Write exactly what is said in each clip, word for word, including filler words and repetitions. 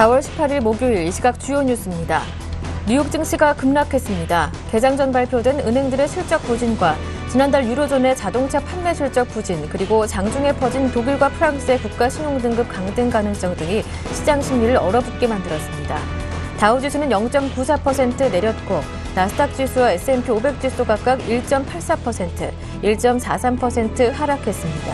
사월 십팔일 목요일 이 시각 주요 뉴스입니다. 뉴욕 증시가 급락했습니다. 개장 전 발표된 은행들의 실적 부진과 지난달 유로존의 자동차 판매 실적 부진, 그리고 장중에 퍼진 독일과 프랑스의 국가 신용등급 강등 가능성 등이 시장 심리를 얼어붙게 만들었습니다. 다우지수는 영 점 구사 퍼센트 내렸고 나스닥 지수와 에스 앤 피 오백 지수 각각 일 점 팔사 퍼센트, 일 점 사삼 퍼센트 하락했습니다.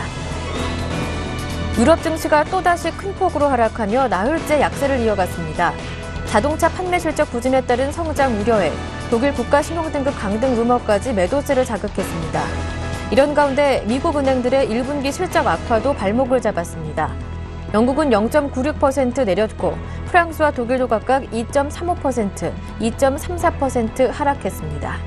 유럽 증시가 또다시 큰 폭으로 하락하며 나흘째 약세를 이어갔습니다. 자동차 판매 실적 부진에 따른 성장 우려에 독일 국가 신용등급 강등 루머까지 매도세를 자극했습니다. 이런 가운데 미국 은행들의 일 분기 실적 악화도 발목을 잡았습니다. 영국은 영 점 구육 퍼센트 내렸고 프랑스와 독일도 각각 이 점 삼오 퍼센트, 이 점 삼사 퍼센트 하락했습니다.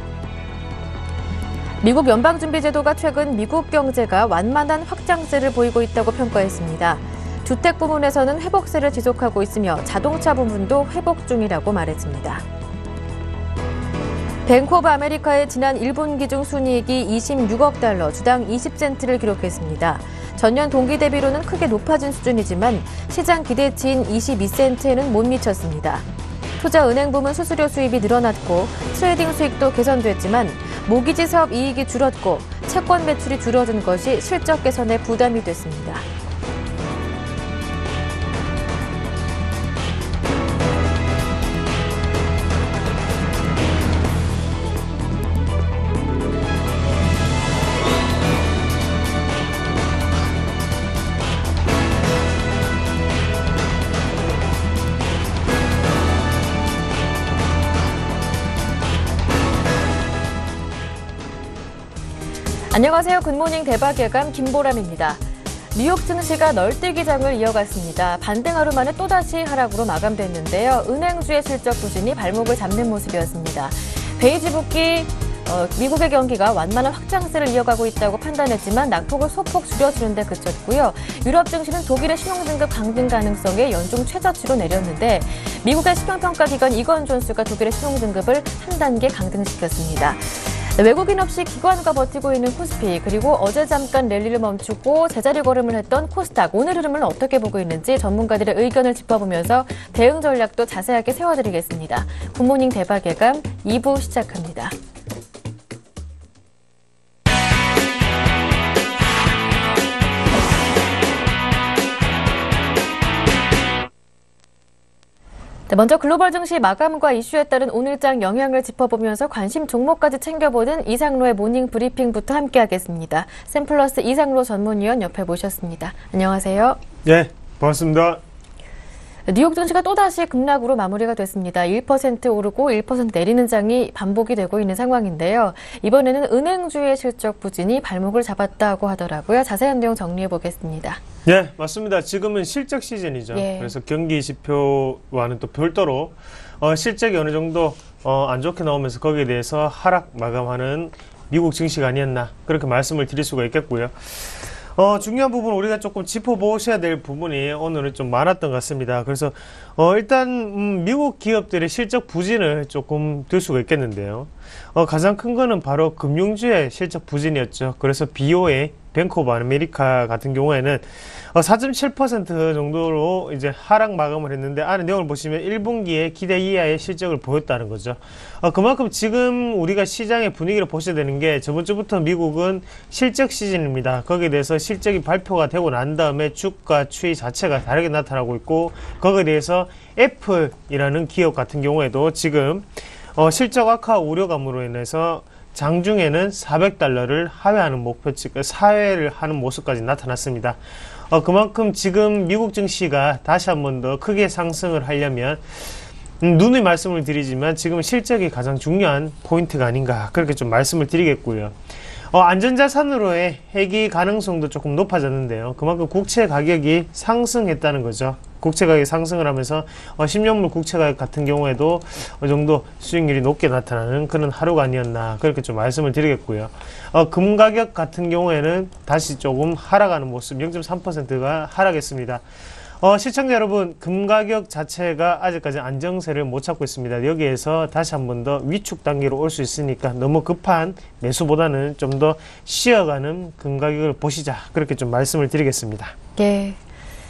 미국 연방준비제도가 최근 미국 경제가 완만한 확장세를 보이고 있다고 평가했습니다. 주택 부문에서는 회복세를 지속하고 있으며 자동차 부문도 회복 중이라고 말했습니다. 뱅크 오브 아메리카의 지난 일 분기 중 순이익이 이십육억 달러, 주당 이십 센트를 기록했습니다. 전년 동기 대비로는 크게 높아진 수준이지만 시장 기대치인 이십이 센트에는 못 미쳤습니다. 투자은행 부문 수수료 수입이 늘어났고 트레이딩 수익도 개선됐지만 모기지 사업 이익이 줄었고 채권 매출이 줄어든 것이 실적 개선에 부담이 됐습니다. 안녕하세요. 굿모닝 대박 예감 김보람입니다. 뉴욕 증시가 널뛰기장을 이어갔습니다. 반등 하루 만에 또다시 하락으로 마감됐는데요. 은행주의 실적 부진이 발목을 잡는 모습이었습니다. 베이지 붓기 어, 미국의 경기가 완만한 확장세를 이어가고 있다고 판단했지만 낙폭을 소폭 줄여주는 데 그쳤고요. 유럽 증시는 독일의 신용등급 강등 가능성에 연중 최저치로 내렸는데 미국의 신용평가기관 이건 존스가 독일의 신용등급을 한 단계 강등시켰습니다. 외국인 없이 기관과 버티고 있는 코스피, 그리고 어제 잠깐 랠리를 멈추고 제자리 걸음을 했던 코스닥, 오늘 흐름을 어떻게 보고 있는지 전문가들의 의견을 짚어보면서 대응 전략도 자세하게 세워드리겠습니다. 굿모닝 대박 예감 이 부 시작합니다. 먼저 글로벌 증시 마감과 이슈에 따른 오늘장 영향을 짚어보면서 관심 종목까지 챙겨보는 이상로의 모닝 브리핑부터 함께하겠습니다. 샘플러스 이상로 전문위원 옆에 모셨습니다. 안녕하세요. 네, 반갑습니다. 뉴욕 증시가 또다시 급락으로 마무리가 됐습니다. 일 퍼센트 오르고 일 퍼센트 내리는 장이 반복이 되고 있는 상황인데요. 이번에는 은행주의 실적 부진이 발목을 잡았다고 하더라고요. 자세한 내용 정리해 보겠습니다. 네, 맞습니다. 지금은 실적 시즌이죠. 예. 그래서 경기 지표와는 또 별도로 어, 실적이 어느 정도 어, 안 좋게 나오면서 거기에 대해서 하락 마감하는 미국 증시가 아니었나, 그렇게 말씀을 드릴 수가 있겠고요. 어, 중요한 부분 우리가 조금 짚어보셔야 될 부분이 오늘은 좀 많았던 것 같습니다. 그래서 어, 일단 음, 미국 기업들의 실적 부진을 조금 들 수가 있겠는데요. 어, 가장 큰 거는 바로 금융주의 실적 부진이었죠. 그래서 비오에이, 뱅크 오브 아메리카 같은 경우에는 어, 사 점 칠 퍼센트 정도로 이제 하락 마감을 했는데, 안에 내용을 보시면 일 분기에 기대 이하의 실적을 보였다는 거죠. 어, 그만큼 지금 우리가 시장의 분위기를 보셔야 되는 게, 저번 주부터 미국은 실적 시즌입니다. 거기에 대해서 실적이 발표가 되고 난 다음에 주가 추이 자체가 다르게 나타나고 있고, 거기에 대해서 애플이라는 기업 같은 경우에도 지금 어, 실적 악화 우려감으로 인해서 장중에는 사백 달러를 하회하는 목표치, 사회를 하는 모습까지 나타났습니다. 어, 그만큼 지금 미국 증시가 다시 한 번 더 크게 상승을 하려면 음, 누누이 말씀을 드리지만 지금 실적이 가장 중요한 포인트가 아닌가, 그렇게 좀 말씀을 드리겠고요. 어, 안전자산으로의 회귀 가능성도 조금 높아졌는데요. 그만큼 국채 가격이 상승했다는 거죠. 국채 가격이 상승을 하면서 어, 십 년물 국채 가격 같은 경우에도 어느 정도 수익률이 높게 나타나는 그런 하루가 아니었나, 그렇게 좀 말씀을 드리겠고요. 어, 금 가격 같은 경우에는 다시 조금 하락하는 모습, 영 점 삼 퍼센트가 하락했습니다. 어, 시청자 여러분, 금 가격 자체가 아직까지 안정세를 못 찾고 있습니다. 여기에서 다시 한 번 더 위축 단계로 올 수 있으니까 너무 급한 매수보다는 좀 더 쉬어가는 금 가격을 보시자, 그렇게 좀 말씀을 드리겠습니다. 예.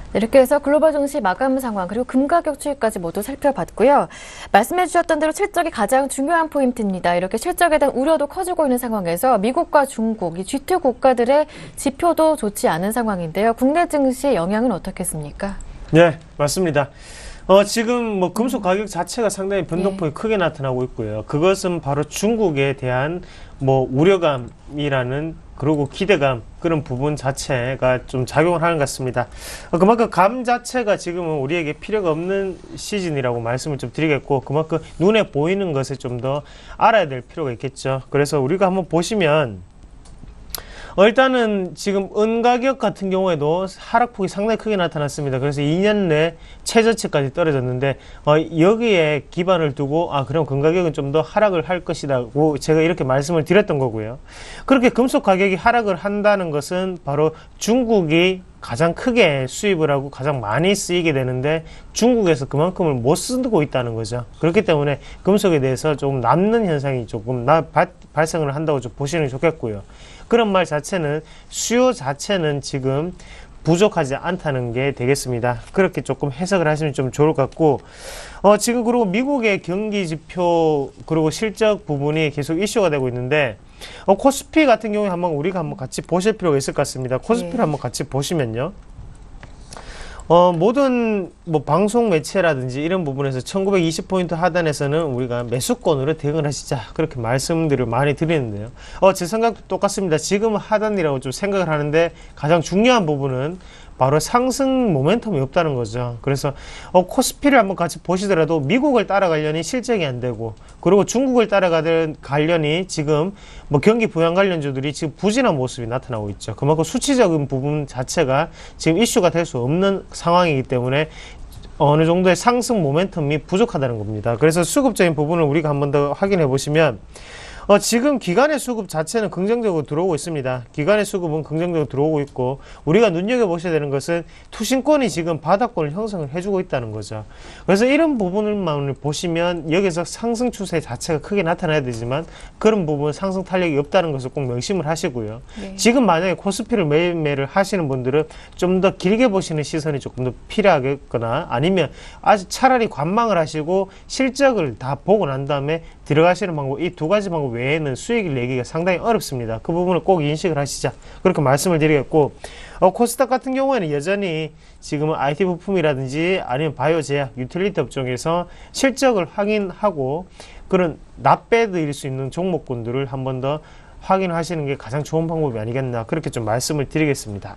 이렇게 해서 글로벌 증시 마감 상황 그리고 금 가격 추이까지 모두 살펴봤고요. 말씀해 주셨던 대로 실적이 가장 중요한 포인트입니다. 이렇게 실적에 대한 우려도 커지고 있는 상황에서 미국과 중국, 이 지 투 국가들의 지표도 좋지 않은 상황인데요. 국내 증시의 영향은 어떻겠습니까? 네, 맞습니다. 어, 지금 뭐 금속 가격 자체가 상당히 변동폭이 네. 크게 나타나고 있고요. 그것은 바로 중국에 대한 뭐 우려감이라는 그리고 기대감 그런 부분 자체가 좀 작용을 하는 것 같습니다. 어, 그만큼 감 자체가 지금은 우리에게 필요가 없는 시즌이라고 말씀을 좀 드리겠고 그만큼 눈에 보이는 것을 좀 더 알아야 될 필요가 있겠죠. 그래서 우리가 한번 보시면 어, 일단은 지금 은 가격 같은 경우에도 하락폭이 상당히 크게 나타났습니다. 그래서 이 년 내 최저치까지 떨어졌는데 어, 여기에 기반을 두고 아 그럼 금 가격은 좀 더 하락을 할 것이라고 제가 이렇게 말씀을 드렸던 거고요. 그렇게 금속 가격이 하락을 한다는 것은 바로 중국이 가장 크게 수입을 하고 가장 많이 쓰이게 되는데 중국에서 그만큼을 못 쓰고 있다는 거죠. 그렇기 때문에 금속에 대해서 조금 남는 현상이 조금 나, 바, 발생을 한다고 좀 보시는 게 좋겠고요. 그런 말 자체는 수요 자체는 지금 부족하지 않다는 게 되겠습니다. 그렇게 조금 해석을 하시면 좀 좋을 것 같고 어, 지금 그리고 미국의 경기 지표 그리고 실적 부분이 계속 이슈가 되고 있는데 어, 코스피 같은 경우에 한번 우리가 한번 같이 보실 필요가 있을 것 같습니다. 코스피를 네. 한번 같이 보시면요. 어, 모든 뭐 방송 매체라든지 이런 부분에서 천구백이십 포인트 하단에서는 우리가 매수권으로 대응을 하시자 그렇게 말씀들을 많이 드리는데요. 어, 제 생각도 똑같습니다. 지금 하단이라고 좀 생각을 하는데 가장 중요한 부분은 바로 상승 모멘텀이 없다는 거죠. 그래서 어, 코스피를 한번 같이 보시더라도 미국을 따라가려니 실적이 안 되고 그리고 중국을 따라가려니 지금 뭐 경기 부양 관련주들이 지금 부진한 모습이 나타나고 있죠. 그만큼 수치적인 부분 자체가 지금 이슈가 될 수 없는 상황이기 때문에 어느 정도의 상승 모멘텀이 부족하다는 겁니다. 그래서 수급적인 부분을 우리가 한번 더 확인해 보시면 어, 지금 기관의 수급 자체는 긍정적으로 들어오고 있습니다. 기관의 수급은 긍정적으로 들어오고 있고 우리가 눈여겨보셔야 되는 것은 투신권이 지금 바닥권을 형성을 해주고 있다는 거죠. 그래서 이런 부분만 보시면 여기서 상승 추세 자체가 크게 나타나야 되지만 그런 부분 상승 탄력이 없다는 것을 꼭 명심을 하시고요. 네. 지금 만약에 코스피를 매매를 하시는 분들은 좀 더 길게 보시는 시선이 조금 더 필요하겠거나 아니면 아직 차라리 관망을 하시고 실적을 다 보고 난 다음에 들어가시는 방법 이 두 가지 방법 외에는 수익을 내기가 상당히 어렵습니다. 그 부분을 꼭 인식을 하시자 그렇게 말씀을 드리겠고 어, 코스닥 같은 경우에는 여전히 지금은 아이티 부품이라든지 아니면 바이오 제약, 유틸리티 업종에서 실적을 확인하고 그런 납배드일 수 있는 종목군들을 한 번 더 확인하시는 게 가장 좋은 방법이 아니겠나 그렇게 좀 말씀을 드리겠습니다.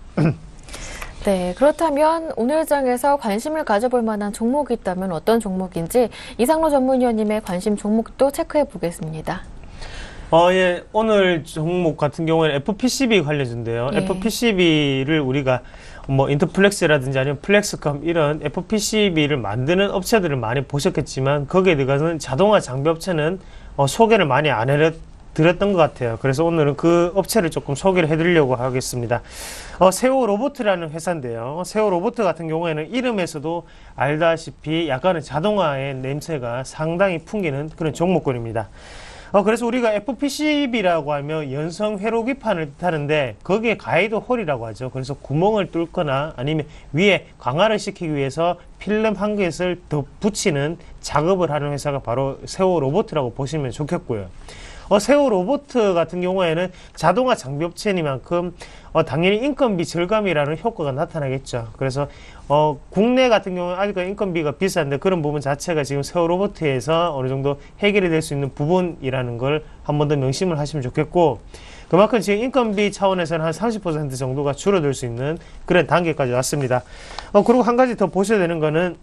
네, 그렇다면 오늘 장에서 관심을 가져볼 만한 종목이 있다면 어떤 종목인지 이상로 전문위원님의 관심 종목도 체크해 보겠습니다. 어, 예, 오늘 종목 같은 경우에는 에프피씨비 관련주인데요. 예. 에프피씨비를 우리가 뭐 인터플렉스라든지 아니면 플렉스컴 이런 에프피씨비를 만드는 업체들을 많이 보셨겠지만 거기에 들어가는 자동화 장비 업체는 어, 소개를 많이 안 해 드렸던 것 같아요. 그래서 오늘은 그 업체를 조금 소개를 해드리려고 하겠습니다. 어, 세오 로보트라는 회사인데요. 세오 로보트 같은 경우에는 이름에서도 알다시피 약간의 자동화의 냄새가 상당히 풍기는 그런 종목군입니다. 어, 그래서 우리가 에프피씨비라고 하면 연성 회로기판을 뜻하는데 거기에 가이드 홀이라고 하죠. 그래서 구멍을 뚫거나 아니면 위에 강화를 시키기 위해서 필름 한 개를 더 붙이는 작업을 하는 회사가 바로 세오 로보트라고 보시면 좋겠고요. 어, 세오 로보트 같은 경우에는 자동화 장비 업체니만큼 어, 당연히 인건비 절감이라는 효과가 나타나겠죠. 그래서 어, 국내 같은 경우는 아직 인건비가 비싼데 그런 부분 자체가 지금 세오 로보트에서 어느 정도 해결이 될 수 있는 부분이라는 걸 한 번 더 명심을 하시면 좋겠고 그만큼 지금 인건비 차원에서는 한 삼십 퍼센트 정도가 줄어들 수 있는 그런 단계까지 왔습니다. 어, 그리고 한 가지 더 보셔야 되는 거는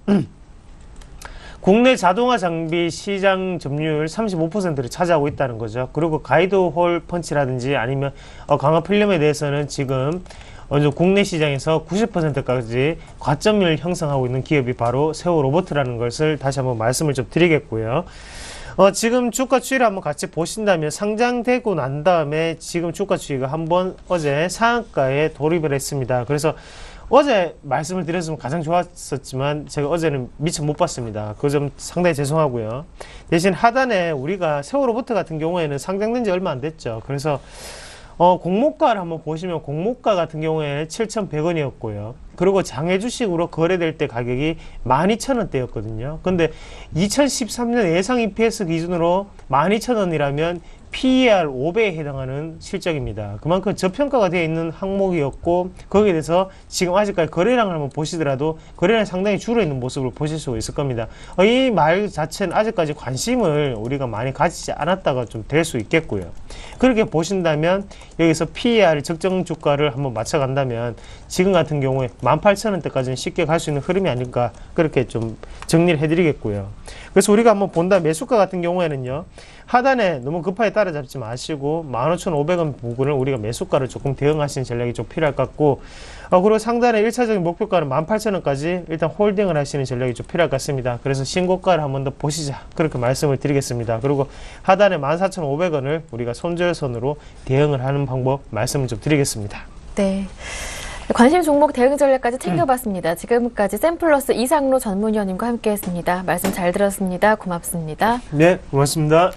국내 자동화 장비 시장 점유율 삼십오 퍼센트를 차지하고 있다는 거죠. 그리고 가이드 홀 펀치라든지 아니면 어, 강화 필름에 대해서는 지금 어느 국내 시장에서 구십 퍼센트까지 과점률을 형성하고 있는 기업이 바로 세오 로보트라는 것을 다시 한번 말씀을 좀 드리겠고요. 어, 지금 주가 추이를 한번 같이 보신다면 상장되고 난 다음에 지금 주가 추이가 한번 어제 상한가에 돌입을 했습니다. 그래서 어제 말씀을 드렸으면 가장 좋았었지만 제가 어제는 미처 못 봤습니다. 그 점 상당히 죄송하고요. 대신 하단에 우리가 세오 로보트 같은 경우에는 상장된 지 얼마 안 됐죠. 그래서 어, 공모가를 한번 보시면 공모가 같은 경우에 칠천백 원이었고요. 그리고 장외 주식으로 거래될 때 가격이 만 이천 원대였거든요. 근데 이천십삼 년 예상 이피에스 기준으로 만 이천 원이라면 피이알 오 배에 해당하는 실적입니다. 그만큼 저평가가 되어 있는 항목이었고 거기에 대해서 지금 아직까지 거래량을 한번 보시더라도 거래량이 상당히 줄어 있는 모습을 보실 수 있을 겁니다. 어, 이 말 자체는 아직까지 관심을 우리가 많이 가지지 않았다가 좀 될 수 있겠고요. 그렇게 보신다면 여기서 피이알 적정 주가를 한번 맞춰간다면 지금 같은 경우에 만 팔천 원대까지는 쉽게 갈 수 있는 흐름이 아닐까 그렇게 좀 정리를 해드리겠고요. 그래서 우리가 한번 본다 매수가 같은 경우에는요. 하단에 너무 급하게 따라잡지 마시고 만 오천오백 원 부근을 우리가 매수가를 조금 대응하시는 전략이 좀 필요할 것 같고 어, 그리고 상단에 일 차적인 목표가는 만 팔천 원까지 일단 홀딩을 하시는 전략이 좀 필요할 것 같습니다. 그래서 신고가를 한번 더 보시자 그렇게 말씀을 드리겠습니다. 그리고 하단에 만 사천오백 원을 우리가 손절선으로 대응을 하는 방법 말씀을 좀 드리겠습니다. 네. 관심 종목 대응 전략까지 챙겨봤습니다. 지금까지 샘플러스 이상로 전문위원님과 함께했습니다. 말씀 잘 들었습니다. 고맙습니다. 네, 고맙습니다.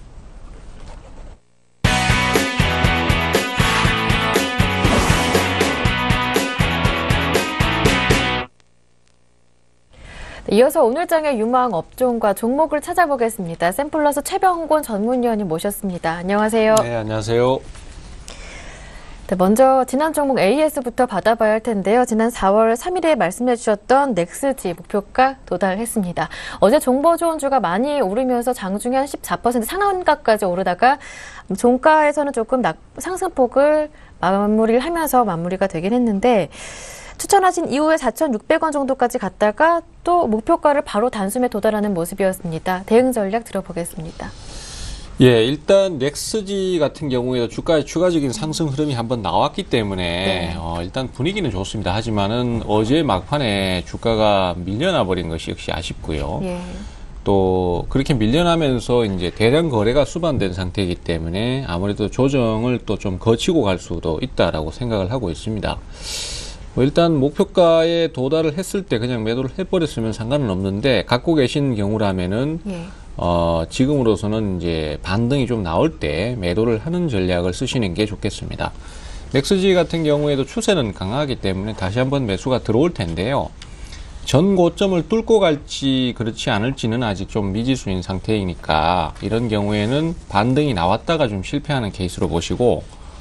이어서 오늘 장의 유망 업종과 종목을 찾아보겠습니다. 샘플러스 최병곤 전문위원님 모셨습니다. 안녕하세요. 네, 안녕하세요. 네, 먼저 지난 종목 에이에스부터 받아봐야 할 텐데요. 지난 사월 삼일에 말씀해 주셨던 넥스지 목표가 도달했습니다. 어제 종보 좋은 주가 많이 오르면서 장중에 한 십사 퍼센트 상한가까지 오르다가 종가에서는 조금 낙, 상승폭을 마무리를 하면서 마무리가 되긴 했는데 추천하신 이후에 사천육백 원 정도까지 갔다가 또 목표가를 바로 단숨에 도달하는 모습이었습니다. 대응 전략 들어보겠습니다. 예, 일단 넥스지 같은 경우에도 주가의 추가적인 상승 흐름이 한번 나왔기 때문에 네. 어, 일단 분위기는 좋습니다. 하지만은 어제 막판에 주가가 밀려나 버린 것이 역시 아쉽고요. 예. 또 그렇게 밀려나면서 이제 대량 거래가 수반된 상태이기 때문에 아무래도 조정을 또 좀 거치고 갈 수도 있다라고 생각을 하고 있습니다. 뭐 일단 목표가에 도달을 했을 때 그냥 매도를 해버렸으면 상관은 없는데 갖고 계신 경우라면은 예. 어, 지금으로서는 이제 반등이 좀 나올 때 매도를 하는 전략을 쓰시는 게 좋겠습니다. 넥스지 같은 경우에도 추세는 강하기 때문에 다시 한번 매수가 들어올 텐데요. 전 고점을 뚫고 갈지 그렇지 않을지는 아직 좀 미지수인 상태이니까 이런 경우에는 반등이 나왔다가 좀 실패하는 케이스로 보시고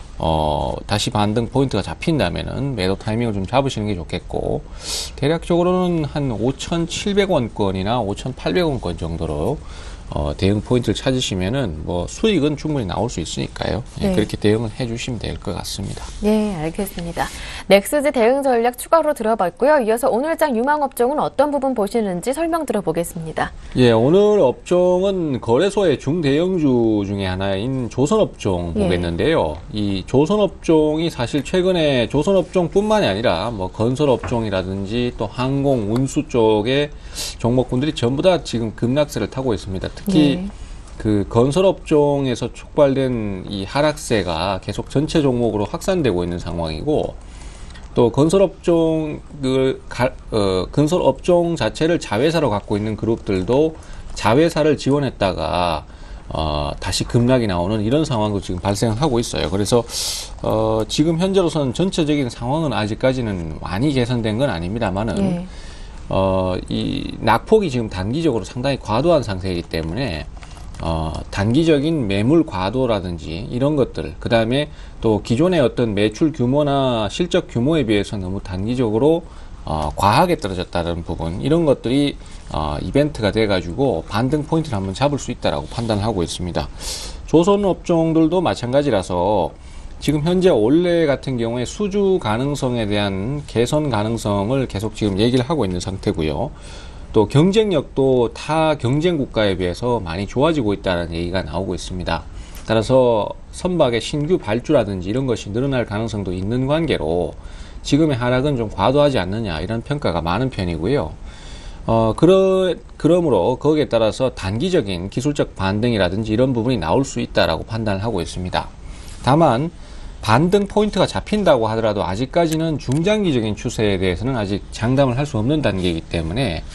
어, 다시 반등 포인트가 잡힌다면은 매도 타이밍을 좀 잡으시는 게 좋겠고, 대략적으로는 한 오천칠백 원권이나 오천팔백 원권 정도로 어, 대응 포인트를 찾으시면은 뭐 수익은 충분히 나올 수 있으니까요. 네. 예, 그렇게 대응을 해주시면 될 것 같습니다. 네, 알겠습니다. 넥스지 대응 전략 추가로 들어봤고요. 이어서 오늘장 유망 업종은 어떤 부분 보시는지 설명 들어보겠습니다. 예, 오늘 업종은 거래소의 중대형주 중에 하나인 조선업종 예. 보겠는데요. 이 조선업종이 사실 최근에 조선업종뿐만이 아니라 뭐 건설업종이라든지 또 항공, 운수 쪽의 종목군들이 전부 다 지금 급락세를 타고 있습니다. 특히 예. 그 건설업종에서 촉발된 이 하락세가 계속 전체 종목으로 확산되고 있는 상황이고, 또 건설업종 그 가, 어, 건설업종 자체를 자회사로 갖고 있는 그룹들도 자회사를 지원했다가 어, 다시 급락이 나오는 이런 상황도 지금 발생하고 있어요. 그래서 어, 지금 현재로서는 전체적인 상황은 아직까지는 많이 개선된 건 아닙니다만은 예. 어, 이 낙폭이 지금 단기적으로 상당히 과도한 상태이기 때문에 어, 단기적인 매물 과도라든지 이런 것들, 그 다음에 또 기존의 어떤 매출 규모나 실적 규모에 비해서 너무 단기적으로 어, 과하게 떨어졌다는 부분, 이런 것들이 어, 이벤트가 돼가지고 반등 포인트를 한번 잡을 수 있다라고 판단하고 있습니다. 조선 업종들도 마찬가지라서 지금 현재 올해 같은 경우에 수주 가능성에 대한 개선 가능성을 계속 지금 얘기를 하고 있는 상태고요. 또 경쟁력도 타 경쟁 국가에 비해서 많이 좋아지고 있다는 얘기가 나오고 있습니다. 따라서 선박의 신규 발주라든지 이런 것이 늘어날 가능성도 있는 관계로 지금의 하락은 좀 과도하지 않느냐, 이런 평가가 많은 편이고요. 어, 그러, 그러므로 거기에 따라서 단기적인 기술적 반등이라든지 이런 부분이 나올 수 있다라고 판단을 하고 있습니다. 다만 반등 포인트가 잡힌다고 하더라도 아직까지는 중장기적인 추세에 대해서는 아직 장담을 할 수 없는 단계이기 때문에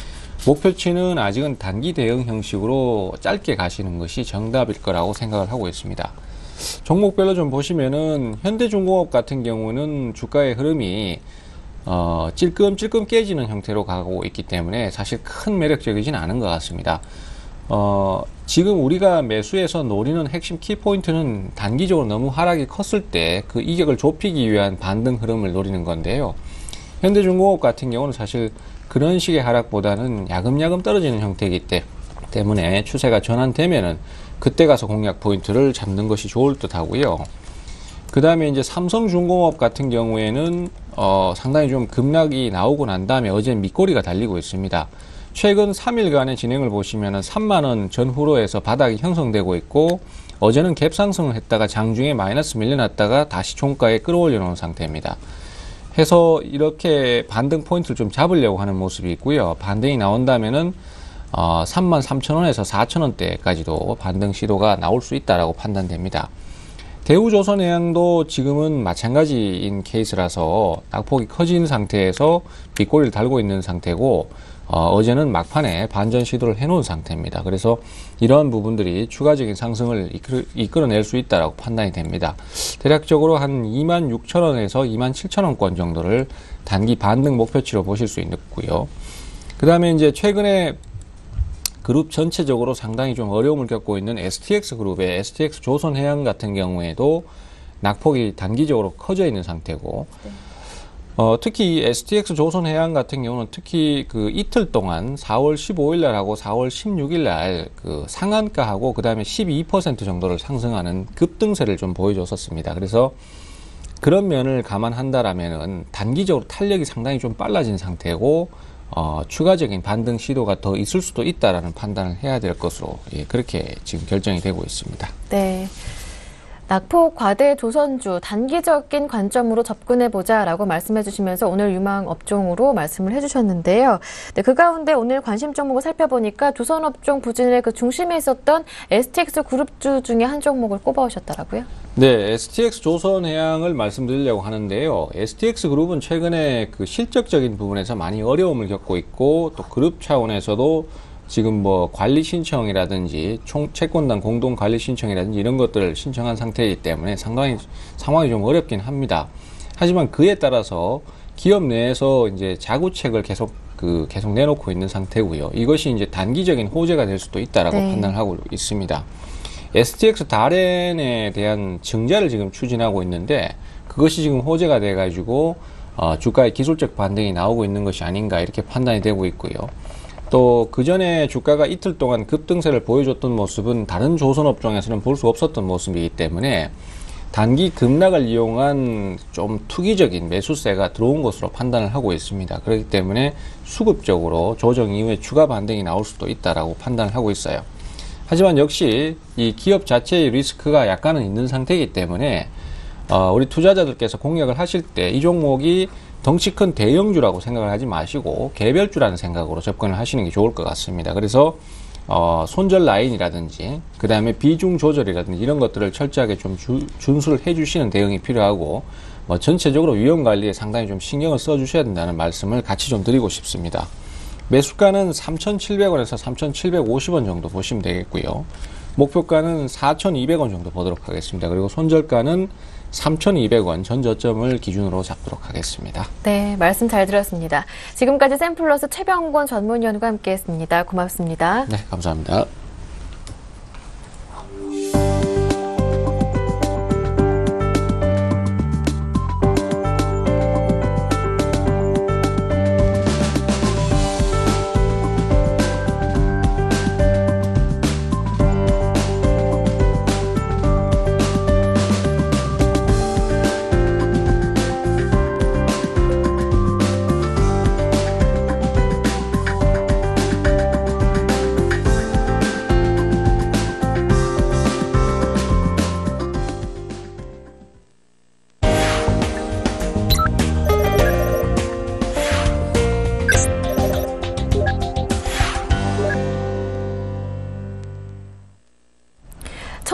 목표치는 아직은 단기 대응 형식으로 짧게 가시는 것이 정답일 거라고 생각을 하고 있습니다. 종목별로 좀 보시면은 현대중공업 같은 경우는 주가의 흐름이 어, 찔끔찔끔 깨지는 형태로 가고 있기 때문에 사실 큰 매력적이진 않은 것 같습니다. 어, 지금 우리가 매수해서 노리는 핵심 키포인트는 단기적으로 너무 하락이 컸을 때 그 이격을 좁히기 위한 반등 흐름을 노리는 건데요. 현대중공업 같은 경우는 사실 그런 식의 하락보다는 야금야금 떨어지는 형태이기 때문에 추세가 전환되면은 그때 가서 공략 포인트를 잡는 것이 좋을 듯 하고요. 그 다음에 이제 삼성중공업 같은 경우에는 어, 상당히 좀 급락이 나오고 난 다음에 어제 밑꼬리가 달리고 있습니다. 최근 삼 일간의 진행을 보시면은 삼만 원 전후로 해서 바닥이 형성되고 있고, 어제는 갭 상승을 했다가 장중에 마이너스 밀려났다가 다시 종가에 끌어올려 놓은 상태입니다. 해서 이렇게 반등 포인트를 좀 잡으려고 하는 모습이 있고요. 반등이 나온다면은 어, 삼만 삼천 원에서 사천 원대까지도 반등 시도가 나올 수 있다라고 판단됩니다. 대우조선해양도 지금은 마찬가지인 케이스라서 낙폭이 커진 상태에서 빗꼬리를 달고 있는 상태고, 어, 어제는 막판에 반전 시도를 해놓은 상태입니다. 그래서 이러한 부분들이 추가적인 상승을 이끌, 이끌어낼 수 있다라고 판단이 됩니다. 대략적으로 한 이만 육천 원에서 이만 칠천 원권 정도를 단기 반등 목표치로 보실 수 있고요. 그 다음에 이제 최근에 그룹 전체적으로 상당히 좀 어려움을 겪고 있는 에스티엑스 그룹의 에스티엑스 조선해양 같은 경우에도 낙폭이 단기적으로 커져 있는 상태고, 네. 어, 특히 이 에스티엑스 조선해양 같은 경우는 특히 그 이틀 동안 사월 십오일 날하고 사월 십육일 날 그 상한가하고 그 다음에 십이 퍼센트 정도를 상승하는 급등세를 좀 보여줬었습니다. 그래서 그런 면을 감안한다라면은 단기적으로 탄력이 상당히 좀 빨라진 상태고, 어, 추가적인 반등 시도가 더 있을 수도 있다라는 판단을 해야 될 것으로, 예, 그렇게 지금 결정이 되고 있습니다. 네. 낙폭 과대 조선주 단기적인 관점으로 접근해보자라고 말씀해 주시면서 오늘 유망 업종으로 말씀을 해주셨는데요. 네, 그 가운데 오늘 관심 종목을 살펴보니까 조선업종 부진의 그 중심에 있었던 에스티엑스 그룹주 중에 한 종목을 꼽아오셨더라고요. 네, 에스티엑스 조선해양을 말씀드리려고 하는데요. 에스티엑스 그룹은 최근에 그 실적적인 부분에서 많이 어려움을 겪고 있고, 또 그룹 차원에서도 지금 뭐 관리 신청이라든지 총 채권단 공동 관리 신청이라든지 이런 것들을 신청한 상태이기 때문에 상당히 상황이 좀 어렵긴 합니다. 하지만 그에 따라서 기업 내에서 이제 자구책을 계속 그 계속 내놓고 있는 상태고요. 이것이 이제 단기적인 호재가 될 수도 있다라고 네. 판단을 하고 있습니다. 에스티엑스 다렌에 대한 증자를 지금 추진하고 있는데, 그것이 지금 호재가 돼가지고 어, 주가의 기술적 반등이 나오고 있는 것이 아닌가 이렇게 판단이 되고 있고요. 또 그 전에 주가가 이틀 동안 급등세를 보여줬던 모습은 다른 조선업종에서는 볼 수 없었던 모습이기 때문에 단기 급락을 이용한 좀 투기적인 매수세가 들어온 것으로 판단을 하고 있습니다. 그렇기 때문에 수급적으로 조정 이후에 추가 반등이 나올 수도 있다라고 판단을 하고 있어요. 하지만 역시 이 기업 자체의 리스크가 약간은 있는 상태이기 때문에 어, 우리 투자자들께서 공략을 하실 때 이 종목이 덩치 큰 대형주라고 생각을 하지 마시고 개별주라는 생각으로 접근을 하시는 게 좋을 것 같습니다. 그래서 어, 손절 라인이라든지 그 다음에 비중 조절이라든지 이런 것들을 철저하게 좀 주, 준수를 해주시는 대응이 필요하고, 뭐 전체적으로 위험 관리에 상당히 좀 신경을 써주셔야 된다는 말씀을 같이 좀 드리고 싶습니다. 매수가는 삼천칠백 원에서 삼천칠백오십 원 정도 보시면 되겠고요. 목표가는 사천이백 원 정도 보도록 하겠습니다. 그리고 손절가는 삼천이백 원 전 저점을 기준으로 잡도록 하겠습니다. 네, 말씀 잘 들었습니다. 지금까지 샘플러스 최병권 전문위원과 함께했습니다. 고맙습니다. 네, 감사합니다.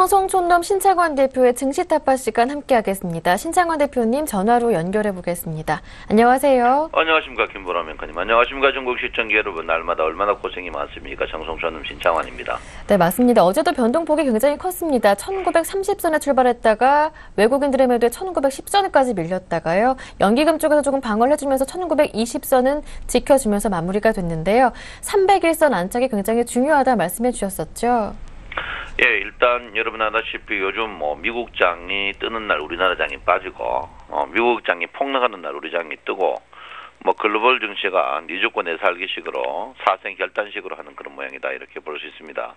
청송촌놈 신창원 대표의 증시 타파 시간 함께하겠습니다. 신창원 대표님 전화로 연결해 보겠습니다. 안녕하세요. 안녕하십니까 김보람 앵커님. 안녕하십니까 전국 시청자 여러분. 날마다 얼마나 고생이 많습니까. 청송촌놈 신창원입니다. 네, 맞습니다. 어제도 변동폭이 굉장히 컸습니다. 천구백삼십 선에 출발했다가 외국인들의 매도에 천구백십 선까지 밀렸다가요. 연기금 쪽에서 조금 방어를 해주면서 천구백이십 선은 지켜주면서 마무리가 됐는데요. 삼백일 선 안착이 굉장히 중요하다 말씀해 주셨었죠. 예, 일단 여러분 아다시피 요즘 뭐 미국 장이 뜨는 날 우리나라 장이 빠지고, 어, 미국 장이 폭락하는 날 우리 장이 뜨고, 뭐 글로벌 증시가 니 죽고 내 살기식으로 사생 결단식으로 하는 그런 모양이다 이렇게 볼 수 있습니다.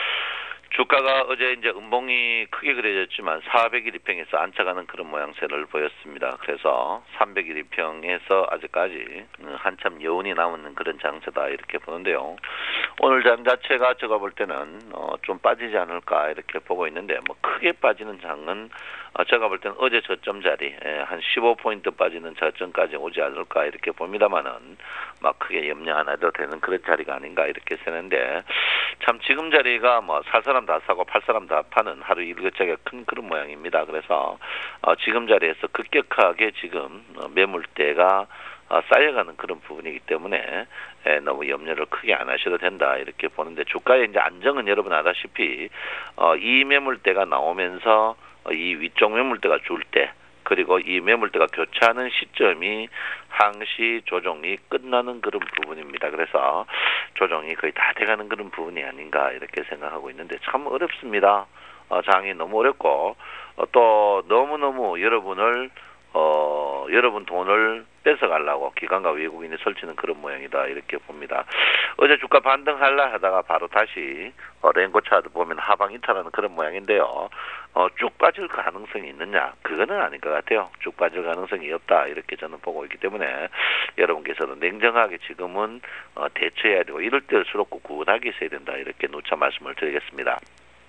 주가가 어제 이제 음봉이 크게 그려졌지만 사백일 이평에서 안착하는 그런 모양새를 보였습니다. 그래서 삼백일 이평에서 아직까지 한참 여운이 남는 그런 장세다 이렇게 보는데요. 오늘 장 자체가 제가 볼 때는 어 좀 빠지지 않을까 이렇게 보고 있는데, 뭐 크게 빠지는 장은 어 제가 볼 때는 어제 저점 자리 한 십오 포인트 빠지는 저점까지 오지 않을까 이렇게 봅니다만은 막 크게 염려 안 해도 되는 그런 자리가 아닌가 이렇게 쓰는데, 참 지금 자리가 뭐 살 사람 다 사고 팔 사람 다 파는 하루 일교차가 큰 그런 모양입니다. 그래서 어 지금 자리에서 급격하게 지금 매물대가 어, 쌓여가는 그런 부분이기 때문에 에, 너무 염려를 크게 안 하셔도 된다 이렇게 보는데, 주가의 이제 안정은 여러분 아다시피 어, 이 매물대가 나오면서 어, 이 위쪽 매물대가 줄 때, 그리고 이 매물대가 교차하는 시점이 항시 조정이 끝나는 그런 부분입니다. 그래서 조정이 거의 다 돼가는 그런 부분이 아닌가 이렇게 생각하고 있는데, 참 어렵습니다. 어, 장이 너무 어렵고 어, 또 너무너무 여러분을 어, 여러분 돈을 뺏어가려고 기관과 외국인이 설치는 그런 모양이다 이렇게 봅니다. 어제 주가 반등할라 하다가 바로 다시 어, 랭고 차트 보면 하방 이탈하는 그런 모양인데요. 어, 쭉 빠질 가능성이 있느냐? 그거는 아닌 것 같아요. 쭉 빠질 가능성이 없다 이렇게 저는 보고 있기 때문에 여러분께서는 냉정하게 지금은 어, 대처해야 되고, 이럴 때일수록 꿋꿋하게 있어야 된다 이렇게 누차 말씀을 드리겠습니다.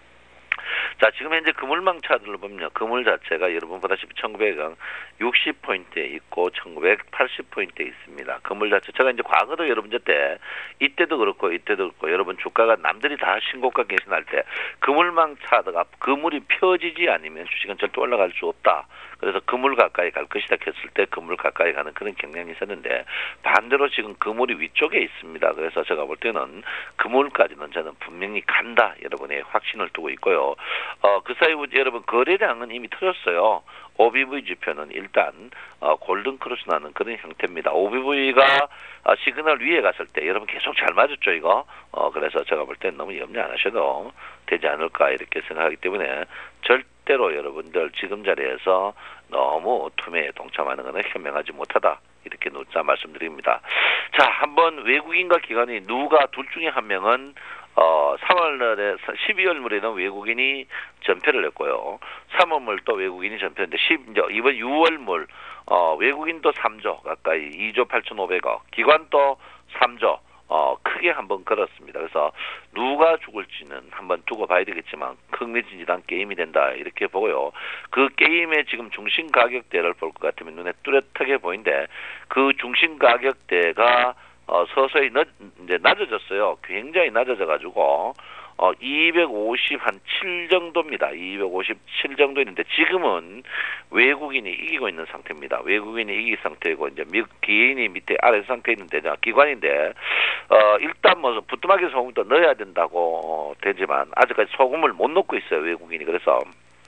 자, 지금 현재 그물망 차트를 보면요, 그물 자체가 여러분 보다시피 천구백육십 포인트에 있고 천구백팔십 포인트에 있습니다. 그물 자체, 제가 이제 과거도 여러분 때 이때도 그렇고 이때도 그렇고 여러분 주가가 남들이 다 신고가 계신할 때 그물망 차트가 그물이 펴지지 않으면 주식은 절대 올라갈 수 없다. 그래서 그물 가까이 갈 것이다 했을 때 그물 가까이 가는 그런 경향이 있었는데, 반대로 지금 그물이 위쪽에 있습니다. 그래서 제가 볼 때는 그물까지는 저는 분명히 간다 여러분의 확신을 두고 있고요. 어, 그 사이 여러분 거래량은 이미 터졌어요. 오비브이 지표는 일단 어, 골든 크로스 나는 그런 형태입니다. 오비브이가 어, 시그널 위에 갔을 때 여러분 계속 잘 맞았죠 이거. 어, 그래서 제가 볼 땐 너무 염려 안 하셔도 되지 않을까 이렇게 생각하기 때문에 절대로 여러분들 지금 자리에서 너무 투매에 동참하는 것은 현명하지 못하다 이렇게 누차 말씀드립니다. 자, 한번 외국인과 기관이 누가 둘 중에 한 명은 어, 삼월에, 십이월 물에는 외국인이 전패를 했고요. 삼월 또 외국인이 전패했는데, 이번 유월 물, 어, 외국인도 삼조 가까이, 이조 팔천오백억, 기관도 삼조, 어, 크게 한번 걸었습니다. 그래서 누가 죽을지는 한번 두고 봐야 되겠지만, 흥미진진한 게임이 된다, 이렇게 보고요. 그 게임의 지금 중심 가격대를 볼 것 같으면 눈에 뚜렷하게 보이는데, 그 중심 가격대가 어, 서서히 늦, 이제 낮아졌어요. 굉장히 낮아져가지고, 어, 이백오십칠 정도입니다. 이백오십칠 정도 있는데, 지금은 외국인이 이기고 있는 상태입니다. 외국인이 이긴 상태이고, 이제 미국 기인이 밑에 아래 상태에 있는데, 기관인데, 어, 일단 뭐, 부뚜막에 소금도 넣어야 된다고, 어, 되지만, 아직까지 소금을 못 넣고 있어요, 외국인이. 그래서,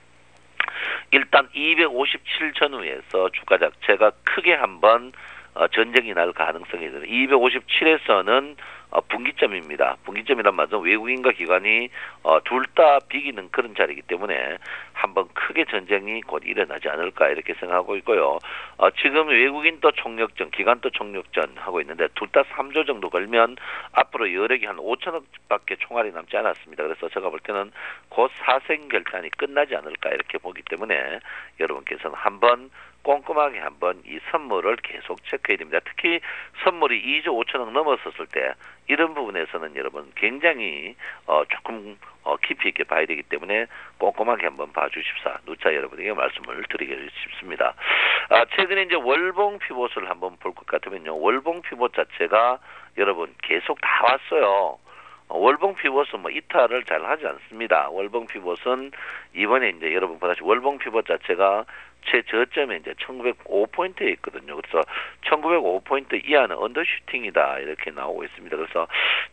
일단 이백오십칠 전후에서 주가 자체가 크게 한번 어, 전쟁이 날 가능성이 있어요. 이백오십칠에서는 어, 분기점입니다. 분기점이란 말은 외국인과 기관이 어, 둘 다 비기는 그런 자리이기 때문에 한번 크게 전쟁이 곧 일어나지 않을까 이렇게 생각하고 있고요. 어, 지금 외국인도 총력전, 기관도 총력전 하고 있는데 둘 다 삼조 정도 걸면 앞으로 여력이 한 오천억밖에 총알이 남지 않았습니다. 그래서 제가 볼 때는 곧 사생 결단이 끝나지 않을까 이렇게 보기 때문에 여러분께서는 한번 꼼꼼하게 한번 이 선물을 계속 체크해야 됩니다. 특히 선물이 이조 오천억 넘었었을 때 이런 부분에서는 여러분 굉장히 어 조금 어 깊이 있게 봐야 되기 때문에 꼼꼼하게 한번 봐주십사 누차 여러분에게 말씀을 드리고 싶습니다. 아, 최근에 이제 월봉 피봇을 한번 볼 것 같으면요, 월봉 피봇 자체가 여러분 계속 다 왔어요. 어, 월봉 피벗은 뭐 이탈을 잘 하지 않습니다. 월봉 피벗은 이번에 이제 여러분 보다시피 월봉 피벗 자체가 최저점에 이제 천구백오 포인트에 있거든요. 그래서 천구백오 포인트 이하는 언더슈팅이다 이렇게 나오고 있습니다. 그래서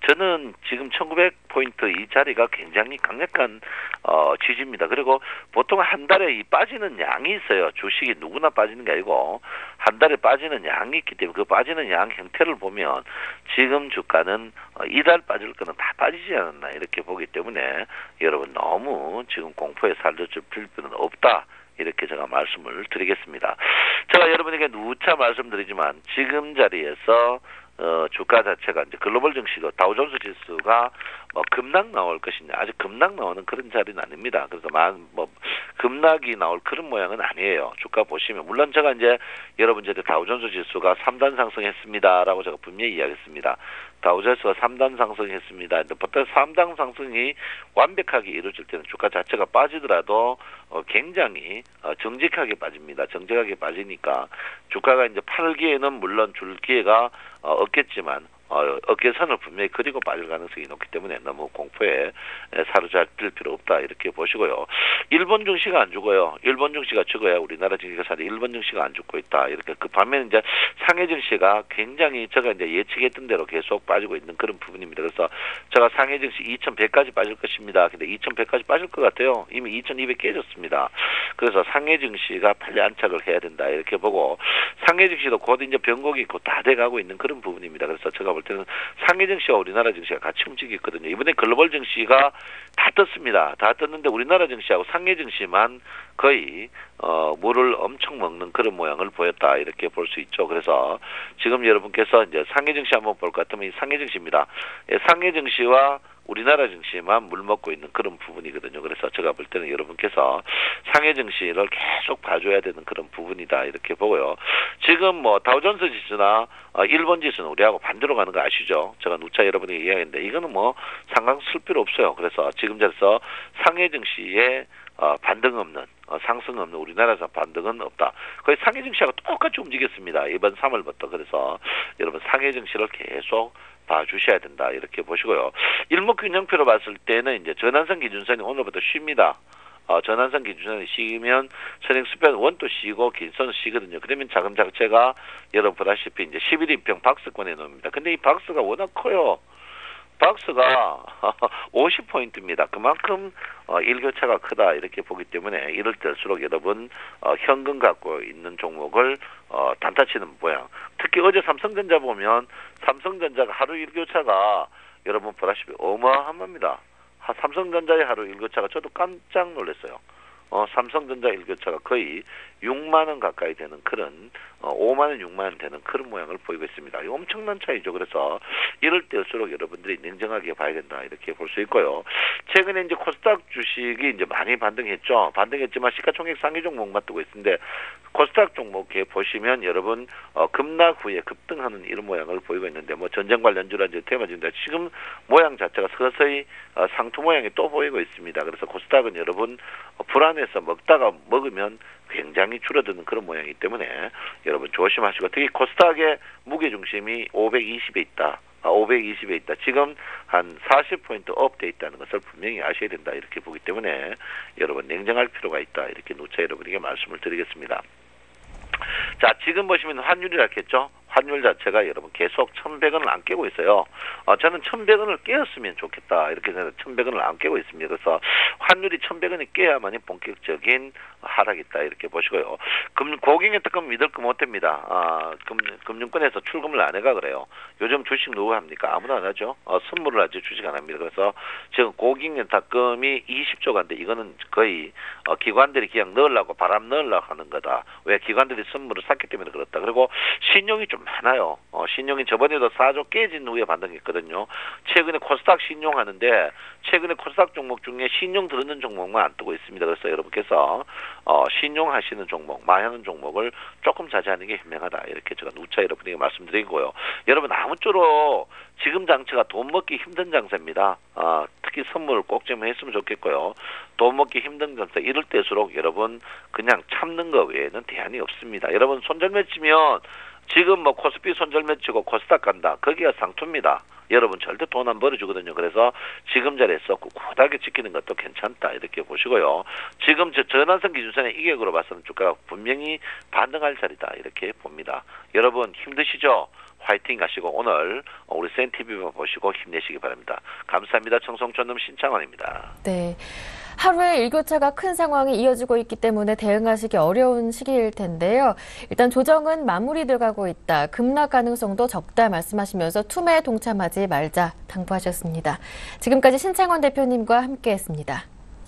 저는 지금 천구백 포인트 이 자리가 굉장히 강력한 어, 지지입니다. 그리고 보통 한 달에 이 빠지는 양이 있어요. 주식이 누구나 빠지는 게 아니고 한 달에 빠지는 양이 있기 때문에 그 빠지는 양 형태를 보면 지금 주가는 어, 이달 빠질 거는 다 빠지지 않았나 이렇게 보기 때문에 여러분 너무 지금 공포에 살려줄 필요는 없다. 이렇게 제가 말씀을 드리겠습니다. 제가 여러분에게 누차 말씀드리지만 지금 자리에서 어, 주가 자체가 이제 글로벌 증시도 다우존스 지수가 뭐 급락 나올 것이냐 아직 급락 나오는 그런 자리는 아닙니다. 그래서 만 뭐 급락이 나올 그런 모양은 아니에요. 주가 보시면 물론 제가 이제 여러분들한테 다우존스 지수가 삼 단 상승했습니다라고 제가 분명히 이야기했습니다. 다우존스가 삼 단 상승했습니다. 근데 보통 삼 단 상승이 완벽하게 이루어질 때는 주가 자체가 빠지더라도 어, 굉장히 어, 정직하게 빠집니다. 정직하게 빠지니까 주가가 이제 팔기에는 물론 줄 기회가 어, 없겠지만 어, 어깨선을 분명히 그리고 빠질 가능성이 높기 때문에 너무 공포에 사로잡힐 필요 없다 이렇게 보시고요. 일본 증시가 안 죽어요. 일본 증시가 죽어야 우리나라 증시가 사는데 일본 증시가 안 죽고 있다. 이렇게 그 반면에 이제 상해 증시가 굉장히 제가 이제 예측했던 대로 계속 빠지고 있는 그런 부분입니다. 그래서 제가 상해 증시 이천백까지 빠질 것입니다. 근데 이천백까지 빠질 것 같아요. 이미 이천이백 깨졌습니다. 그래서 상해 증시가 빨리 안착을 해야 된다 이렇게 보고 상해 증시도 곧 이제 변곡이 곧 다 돼가고 있는 그런 부분입니다. 그래서 제가 볼 때는 상해 증시와 우리나라 증시가 같이 움직이거든요. 이번에 글로벌 증시가 다 떴습니다. 다 떴는데 우리나라 증시하고 상해 증시만 거의 어, 물을 엄청 먹는 그런 모양을 보였다 이렇게 볼 수 있죠. 그래서 지금 여러분께서 이제 상해 증시 한번 볼 것 같으면 이 상해 증시입니다. 예, 상해 증시와 우리나라 증시만 물 먹고 있는 그런 부분이거든요. 그래서 제가 볼 때는 여러분께서 상해 증시를 계속 봐줘야 되는 그런 부분이다 이렇게 보고요. 지금 뭐 다우존스 지수나 어, 일본 지수는 우리하고 반대로 가는 거 아시죠? 제가 누차 여러분에게 이야기했는데 이거는 뭐 상관 쓸 필요 없어요. 그래서 지금 저서 상해 증시에 어, 반등 없는 어, 상승 없는 우리나라에서 반등은 없다. 거의 상해 증시하고 똑같이 움직였습니다. 이번 삼월부터. 그래서 여러분 상해 증시를 계속 봐주셔야 된다 이렇게 보시고요. 일목균형표로 봤을 때는 이제 전환선 기준선이 오늘부터 쉽니다. 어, 전환선 기준선이 쉬면 선행 수평 원도 쉬고 긴선은 쉬거든요. 그러면 자금 자체가 여러분 보다시피 이제 십일 인평 박스권에 놓습니다. 근데 이 박스가 워낙 커요. 박스가 오십 포인트입니다. 그만큼 어, 일교차가 크다 이렇게 보기 때문에 이럴 때일수록 여러분 어, 현금 갖고 있는 종목을 어, 단타 치는 모양. 특히 어제 삼성전자 보면 삼성전자가 하루 일교차가 여러분 보다시피 어마어마합니다. 삼성전자의 하루 일교차가 저도 깜짝 놀랐어요. 어, 삼성전자 일교차가 거의 육만 원 가까이 되는 그런 어, 오만 원, 육만 원 되는 그런 모양을 보이고 있습니다. 이거 엄청난 차이죠. 그래서 이럴 때일수록 여러분들이 냉정하게 봐야 된다 이렇게 볼 수 있고요. 최근에 이제 코스닥 주식이 이제 많이 반등했죠. 반등했지만 시가총액 상위 종목만 뜨고 있는데 코스닥 종목에 보시면 여러분 어, 급락 후에 급등하는 이런 모양을 보이고 있는데 뭐 전쟁 관련주라든지 테마주인데 지금 모양 자체가 서서히 어, 상투 모양이 또 보이고 있습니다. 그래서 코스닥은 여러분 어, 불안해서 먹다가 먹으면 굉장히 줄어드는 그런 모양이기 때문에 여러분 조심하시고 특히 코스닥의 무게중심이 오백이십에 있다. 아, 오백이십에 있다. 지금 한 사십 포인트 업돼 있다는 것을 분명히 아셔야 된다. 이렇게 보기 때문에 여러분 냉정할 필요가 있다. 이렇게 누차 여러분에게 말씀을 드리겠습니다. 자, 지금 보시면 환율이라겠죠? 환율 자체가 여러분 계속 천백 원을 안 깨고 있어요. 어, 저는 천백 원을 깨었으면 좋겠다. 이렇게 저는 천백 원을 안 깨고 있습니다. 그래서 환율이 천백 원이 깨야만이 본격적인 하락이 있다. 이렇게 보시고요. 금, 고객의 특권 믿을 거 못합니다. 아, 금, 금융권에서 출금을 안 해가 그래요. 요즘 주식 누가 합니까? 아무나 안 하죠. 어, 선물을 하지 주식 안 합니다. 그래서 지금 고객의 특권이 이십 조가인데 이거는 거의 어, 기관들이 그냥 넣으려고 바람 넣으려고 하는 거다. 왜 기관들이 선물을 샀기 때문에 그렇다. 그리고 신용이 좀 많아요. 어, 신용이 저번에도 사 조 깨진 후에 반등했거든요. 최근에 코스닥 신용하는데 최근에 코스닥 종목 중에 신용 들어있는 종목만 안 뜨고 있습니다. 그래서 여러분께서 어, 신용하시는 종목, 많은 종목을 조금 자제하는 게 현명하다. 이렇게 제가 누차 여러분에게 말씀드리고요. 여러분 아무쪼록 지금 장치가 돈 먹기 힘든 장세입니다. 어, 특히 선물을 꼭 좀 했으면 좋겠고요. 돈 먹기 힘든 장세 이럴 때일수록 여러분 그냥 참는 거 외에는 대안이 없습니다. 여러분 손절 맺히면 지금 뭐 코스피 손절매치고 코스닥 간다. 거기가 상투입니다. 여러분 절대 돈 안 벌어주거든요. 그래서 지금 자리에서 꿋꿋하게 지키는 것도 괜찮다 이렇게 보시고요. 지금 저 전환선 기준선의 이격으로 봐서는 주가가 분명히 반등할 자리다 이렇게 봅니다. 여러분 힘드시죠? 화이팅 하시고 오늘 우리 센티비만 보시고 힘내시기 바랍니다. 감사합니다. 청송촌놈 신창원입니다. 네. 하루에 일교차가 큰 상황이 이어지고 있기 때문에 대응하시기 어려운 시기일 텐데요. 일단 조정은 마무리돼 가고 있다. 급락 가능성도 적다 말씀하시면서 투매에 동참하지 말자 당부하셨습니다. 지금까지 신창원 대표님과 함께했습니다.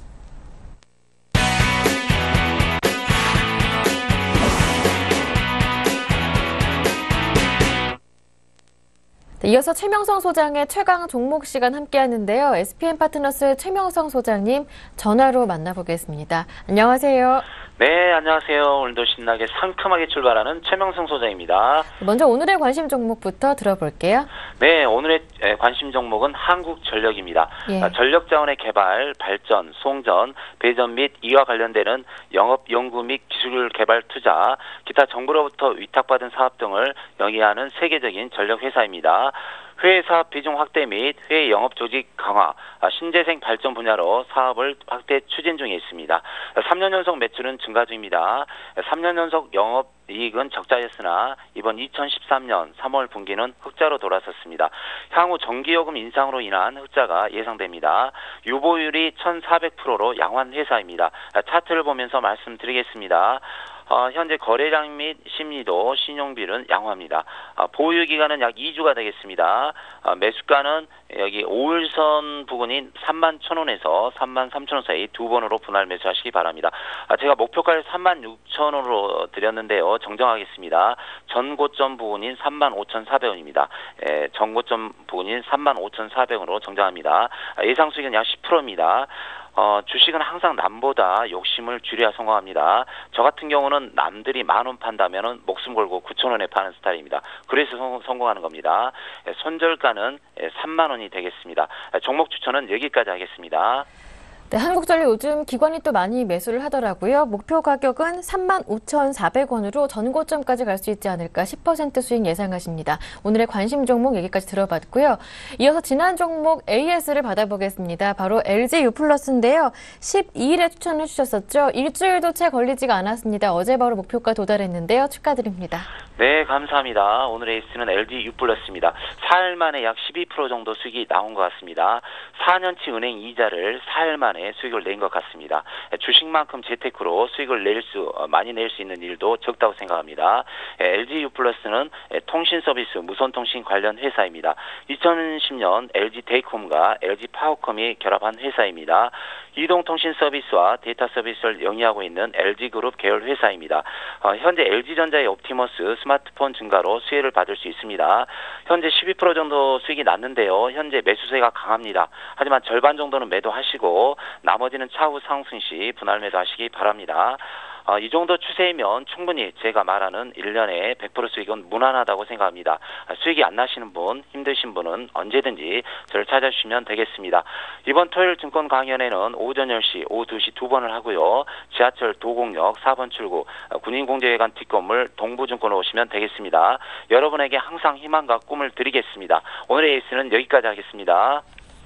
네, 이어서 최명성 소장의 최강 종목 시간 함께하는데요. 에스피엔 파트너스 최명성 소장님 전화로 만나보겠습니다. 안녕하세요. 네, 안녕하세요. 오늘도 신나게 상큼하게 출발하는 최명성 소장입니다. 먼저 오늘의 관심 종목부터 들어볼게요. 네, 오늘의 관심 종목은 한국전력입니다. 예. 전력 자원의 개발, 발전, 송전, 배전 및 이와 관련되는 영업, 연구 및 기술 개발 투자, 기타 정부로부터 위탁받은 사업 등을 영위하는 세계적인 전력 회사입니다. 회의 사업 비중 확대 및 회의 영업 조직 강화, 신재생 발전 분야로 사업을 확대 추진 중에 있습니다. 삼 년 연속 매출은 증가 중입니다. 삼 년 연속 영업 이익은 적자였으나 이번 이천십삼 년 삼월 분기는 흑자로 돌아섰습니다. 향후 전기요금 인상으로 인한 흑자가 예상됩니다. 유보율이 천사백 퍼센트로 양호한 회사입니다. 차트를 보면서 말씀드리겠습니다. 어, 현재 거래량 및 심리도 신용비율은 양호합니다. 어, 보유기간은 약 이 주가 되겠습니다. 어, 매수가는 여기 오일선 부근인 삼만 천 원에서 삼만 삼천 원 사이 두 번으로 분할 매수하시기 바랍니다. 아, 제가 목표가를 삼만 육천 원으로 드렸는데요. 정정하겠습니다. 전고점 부근인 삼만 오천사백 원입니다. 에, 전고점 부근인 삼만 오천사백 원으로 정정합니다. 아, 예상 수익은 약 십 퍼센트입니다. 어, 주식은 항상 남보다 욕심을 줄여야 성공합니다. 저 같은 경우는 남들이 만 원 판다면은 목숨 걸고 구천 원에 파는 스타일입니다. 그래서 성, 성공하는 겁니다. 에, 손절가는 에, 삼만 원이 되겠습니다. 에, 종목 추천은 여기까지 하겠습니다. 네, 한국전력 요즘 기관이 또 많이 매수를 하더라고요. 목표 가격은 삼만 오천사백 원으로 전고점까지 갈 수 있지 않을까 십 퍼센트 수익 예상하십니다. 오늘의 관심 종목 여기까지 들어봤고요. 이어서 지난 종목 에이에스를 받아보겠습니다. 바로 엘지 유플러스인데요. 십이 일에 추천을 해주셨었죠. 일주일도 채 걸리지가 않았습니다. 어제 바로 목표가 도달했는데요. 축하드립니다. 네, 감사합니다. 오늘의 에이스는 엘지 유플러스입니다. 사일 만에 약 십이 퍼센트 정도 수익이 나온 것 같습니다. 사 년치 은행 이자를 사일 만에 수익을 낸 것 같습니다. 주식만큼 재테크로 수익을 낼 수, 많이 낼 수 있는 일도 적다고 생각합니다. 엘지 유플러스는 통신 서비스, 무선통신 관련 회사입니다. 이천십 년 엘지 데이콤과 엘지 파워컴이 결합한 회사입니다. 이동통신 서비스와 데이터 서비스를 영위하고 있는 엘지그룹 계열 회사입니다. 어, 현재 엘지전자의 옵티머스 스마트폰 증가로 수혜를 받을 수 있습니다. 현재 십이 퍼센트 정도 수익이 났는데요. 현재 매수세가 강합니다. 하지만 절반 정도는 매도하시고 나머지는 차후 상승 시 분할 매도하시기 바랍니다. 어, 이 정도 추세이면 충분히 제가 말하는 일 년에 백 퍼센트 수익은 무난하다고 생각합니다. 수익이 안 나시는 분, 힘드신 분은 언제든지 저를 찾아주시면 되겠습니다. 이번 토요일 증권 강연에는 오전 열 시, 오후 두 시 두 번을 하고요. 지하철 도곡역 사 번 출구, 군인공제회관 뒷건물 동부증권으로 오시면 되겠습니다. 여러분에게 항상 희망과 꿈을 드리겠습니다. 오늘의 에이스는 여기까지 하겠습니다.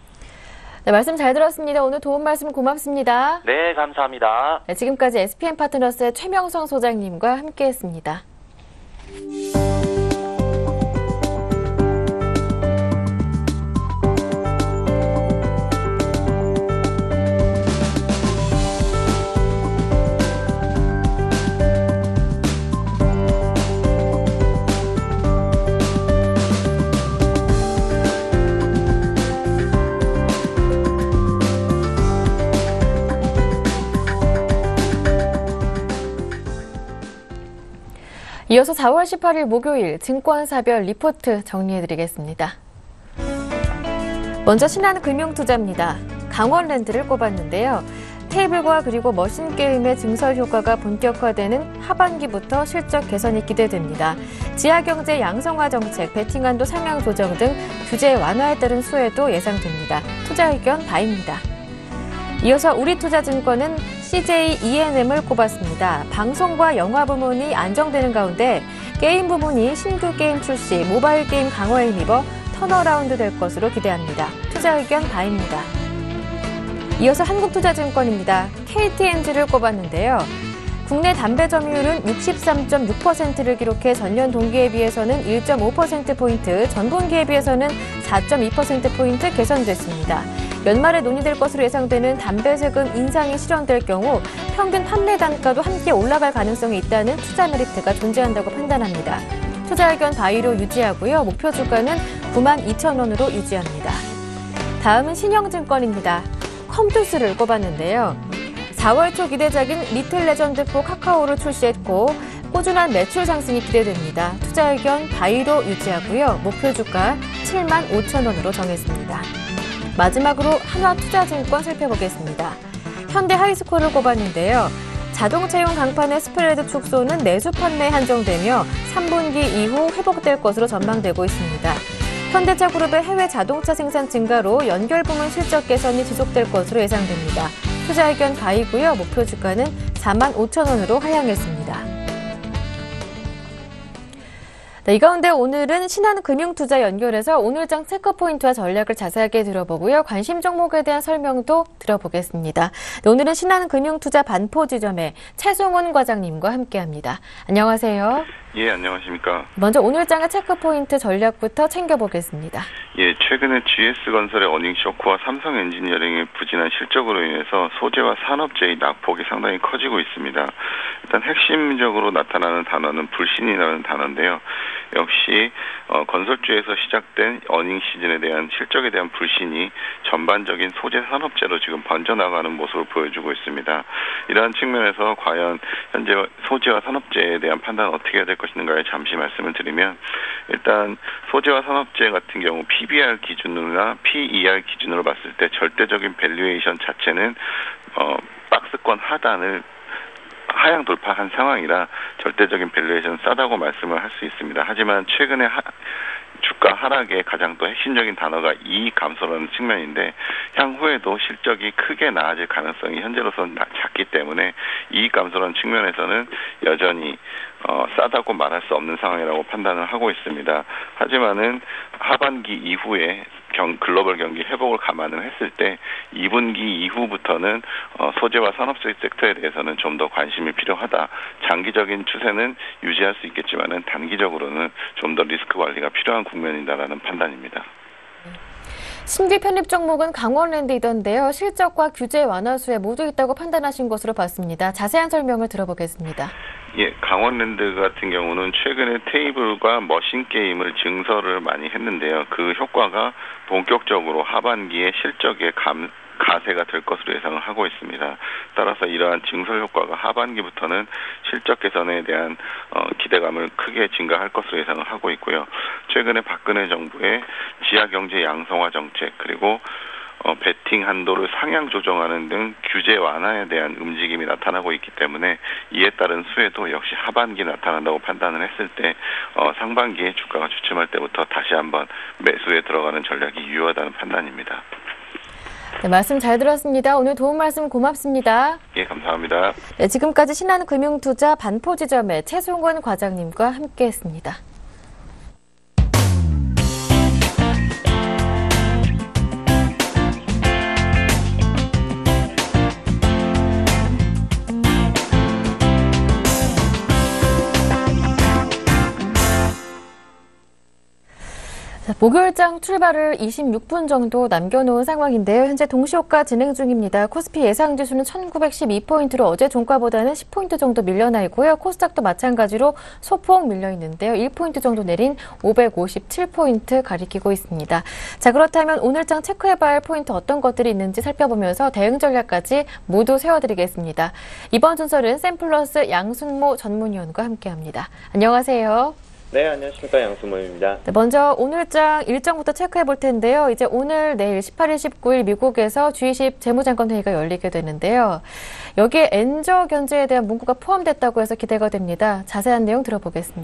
네, 말씀 잘 들었습니다. 오늘 도움 말씀 고맙습니다. 네, 감사합니다. 네, 지금까지 에스피엔 파트너스의 최명성 소장님과 함께했습니다. 이어서 사월 십팔일 목요일 증권사별 리포트 정리해드리겠습니다. 먼저 신한금융투자입니다. 강원랜드를 꼽았는데요. 테이블과 그리고 머신 게임의 증설 효과가 본격화되는 하반기부터 실적 개선이 기대됩니다. 지하경제 양성화 정책, 베팅한도 상향 조정 등 규제 완화에 따른 수혜도 예상됩니다. 투자 의견 바입니다. 이어서 우리투자증권은 씨제이이엔엠을 꼽았습니다. 방송과 영화 부문이 안정되는 가운데 게임 부문이 신규 게임 출시, 모바일 게임 강화에 힘입어 턴어라운드 될 것으로 기대합니다. 투자 의견 바입니다. 이어서 한국투자증권입니다. 케이티엔지를 꼽았는데요. 국내 담배 점유율은 육십삼 점 육 퍼센트를 기록해 전년 동기에 비해서는 일 점 오 퍼센트포인트, 전분기에 비해서는 사 점 이 퍼센트포인트 개선됐습니다. 연말에 논의될 것으로 예상되는 담배 세금 인상이 실현될 경우 평균 판매 단가도 함께 올라갈 가능성이 있다는 투자 메리트가 존재한다고 판단합니다. 투자 의견 바이로 유지하고요. 목표 주가는 구만 이천 원으로 유지합니다. 다음은 신영증권입니다. 컴투스를 꼽았는데요. 사월 초 기대작인 리틀 레전드포 카카오를 출시했고 꾸준한 매출 상승이 기대됩니다. 투자 의견 바이로 유지하고요. 목표 주가 칠만 오천 원으로 정했습니다. 마지막으로 한화투자증권 살펴보겠습니다. 현대 하이스코어를 꼽았는데요. 자동차용 강판의 스프레드 축소는 내수 판매에 한정되며 삼 분기 이후 회복될 것으로 전망되고 있습니다. 현대차 그룹의 해외 자동차 생산 증가로 연결 부문 실적 개선이 지속될 것으로 예상됩니다. 투자 의견 바이고요. 목표 주가는 사만 오천 원으로 하향했습니다. 네, 이 가운데 오늘은 신한금융투자 연결해서 오늘장 체크포인트와 전략을 자세하게 들어보고요. 관심 종목에 대한 설명도 들어보겠습니다. 네, 오늘은 신한금융투자 반포지점의 최송원 과장님과 함께합니다. 안녕하세요. 예, 안녕하십니까. 먼저 오늘장의 체크포인트 전략부터 챙겨보겠습니다. 예, 최근에 지에스건설의 어닝 쇼크와 삼성 엔지니어링의 부진한 실적으로 인해서 소재와 산업재의 낙폭이 상당히 커지고 있습니다. 일단 핵심적으로 나타나는 단어는 불신이라는 단어인데요. 역시 어, 건설주에서 시작된 어닝 시즌에 대한 실적에 대한 불신이 전반적인 소재 산업재로 지금 번져나가는 모습을 보여주고 있습니다. 이러한 측면에서 과연 현재 소재와 산업재에 대한 판단은 어떻게 해야 될 것인가에 잠시 말씀을 드리면, 일단 소재와 산업재 같은 경우 피비알 기준으로나 피이알 기준으로 봤을 때 절대적인 밸류에이션 자체는 어, 박스권 하단을 하향 돌파한 상황이라 절대적인 밸류에이션 싸다고 말씀을 할 수 있습니다. 하지만 최근에 하, 주가 하락의 가장 또 핵심적인 단어가 이익 감소라는 측면인데, 향후에도 실적이 크게 나아질 가능성이 현재로서는 작기 때문에 이익 감소라는 측면에서는 여전히 어, 싸다고 말할 수 없는 상황이라고 판단을 하고 있습니다. 하지만은 하반기 이후에 경, 글로벌 경기 회복을 감안을 했을 때 이 분기 이후부터는 어, 소재와 산업재 섹터에 대해서는 좀 더 관심이 필요하다. 장기적인 추세는 유지할 수 있겠지만은 단기적으로는 좀 더 리스크 관리가 필요한 국면이다라는 판단입니다. 신규 편입 종목은 강원랜드이던데요. 실적과 규제 완화수에 모두 있다고 판단하신 것으로 봤습니다. 자세한 설명을 들어보겠습니다. 예, 강원랜드 같은 경우는 최근에 테이블과 머신 게임을 증설을 많이 했는데요. 그 효과가 본격적으로 하반기에 실적에 감, 가세가 될 것으로 예상을 하고 있습니다. 따라서 이러한 증설 효과가 하반기부터는 실적 개선에 대한 어, 기대감을 크게 증가할 것으로 예상을 하고 있고요. 최근에 박근혜 정부의 지하경제 양성화 정책, 그리고 어, 베팅 한도를 상향 조정하는 등 규제 완화에 대한 움직임이 나타나고 있기 때문에 이에 따른 수혜도 역시 하반기에 나타난다고 판단을 했을 때 어, 상반기에 주가가 주춤할 때부터 다시 한번 매수에 들어가는 전략이 유효하다는 판단입니다. 네, 말씀 잘 들었습니다. 오늘 도움 말씀 고맙습니다. 예, 감사합니다. 네, 지금까지 신한금융투자 반포지점의 최송원 과장님과 함께했습니다. 목요일장 출발을 이십육 분 정도 남겨놓은 상황인데요. 현재 동시효과 진행 중입니다. 코스피 예상지수는 천구백십이 포인트로 어제 종가보다는 십 포인트 정도 밀려나 있고요. 코스닥도 마찬가지로 소폭 밀려 있는데요. 일 포인트 정도 내린 오백오십칠 포인트 가리키고 있습니다. 자, 그렇다면 오늘장 체크해봐야 할 포인트 어떤 것들이 있는지 살펴보면서 대응 전략까지 모두 세워드리겠습니다. 이번 순서는 샘플러스 양순모 전문위원과 함께합니다. 안녕하세요. 네, 안녕하십니까. 양순모입니다. 네, 먼저 오늘장 일정부터 체크해 볼 텐데요. 이제 오늘, 내일 십팔 일, 십구 일 미국에서 지 이십 재무장관 회의가 열리게 되는데요. 여기에 엔저 견제에 대한 문구가 포함됐다고 해서 기대가 됩니다. 자세한 내용 들어보겠습니다.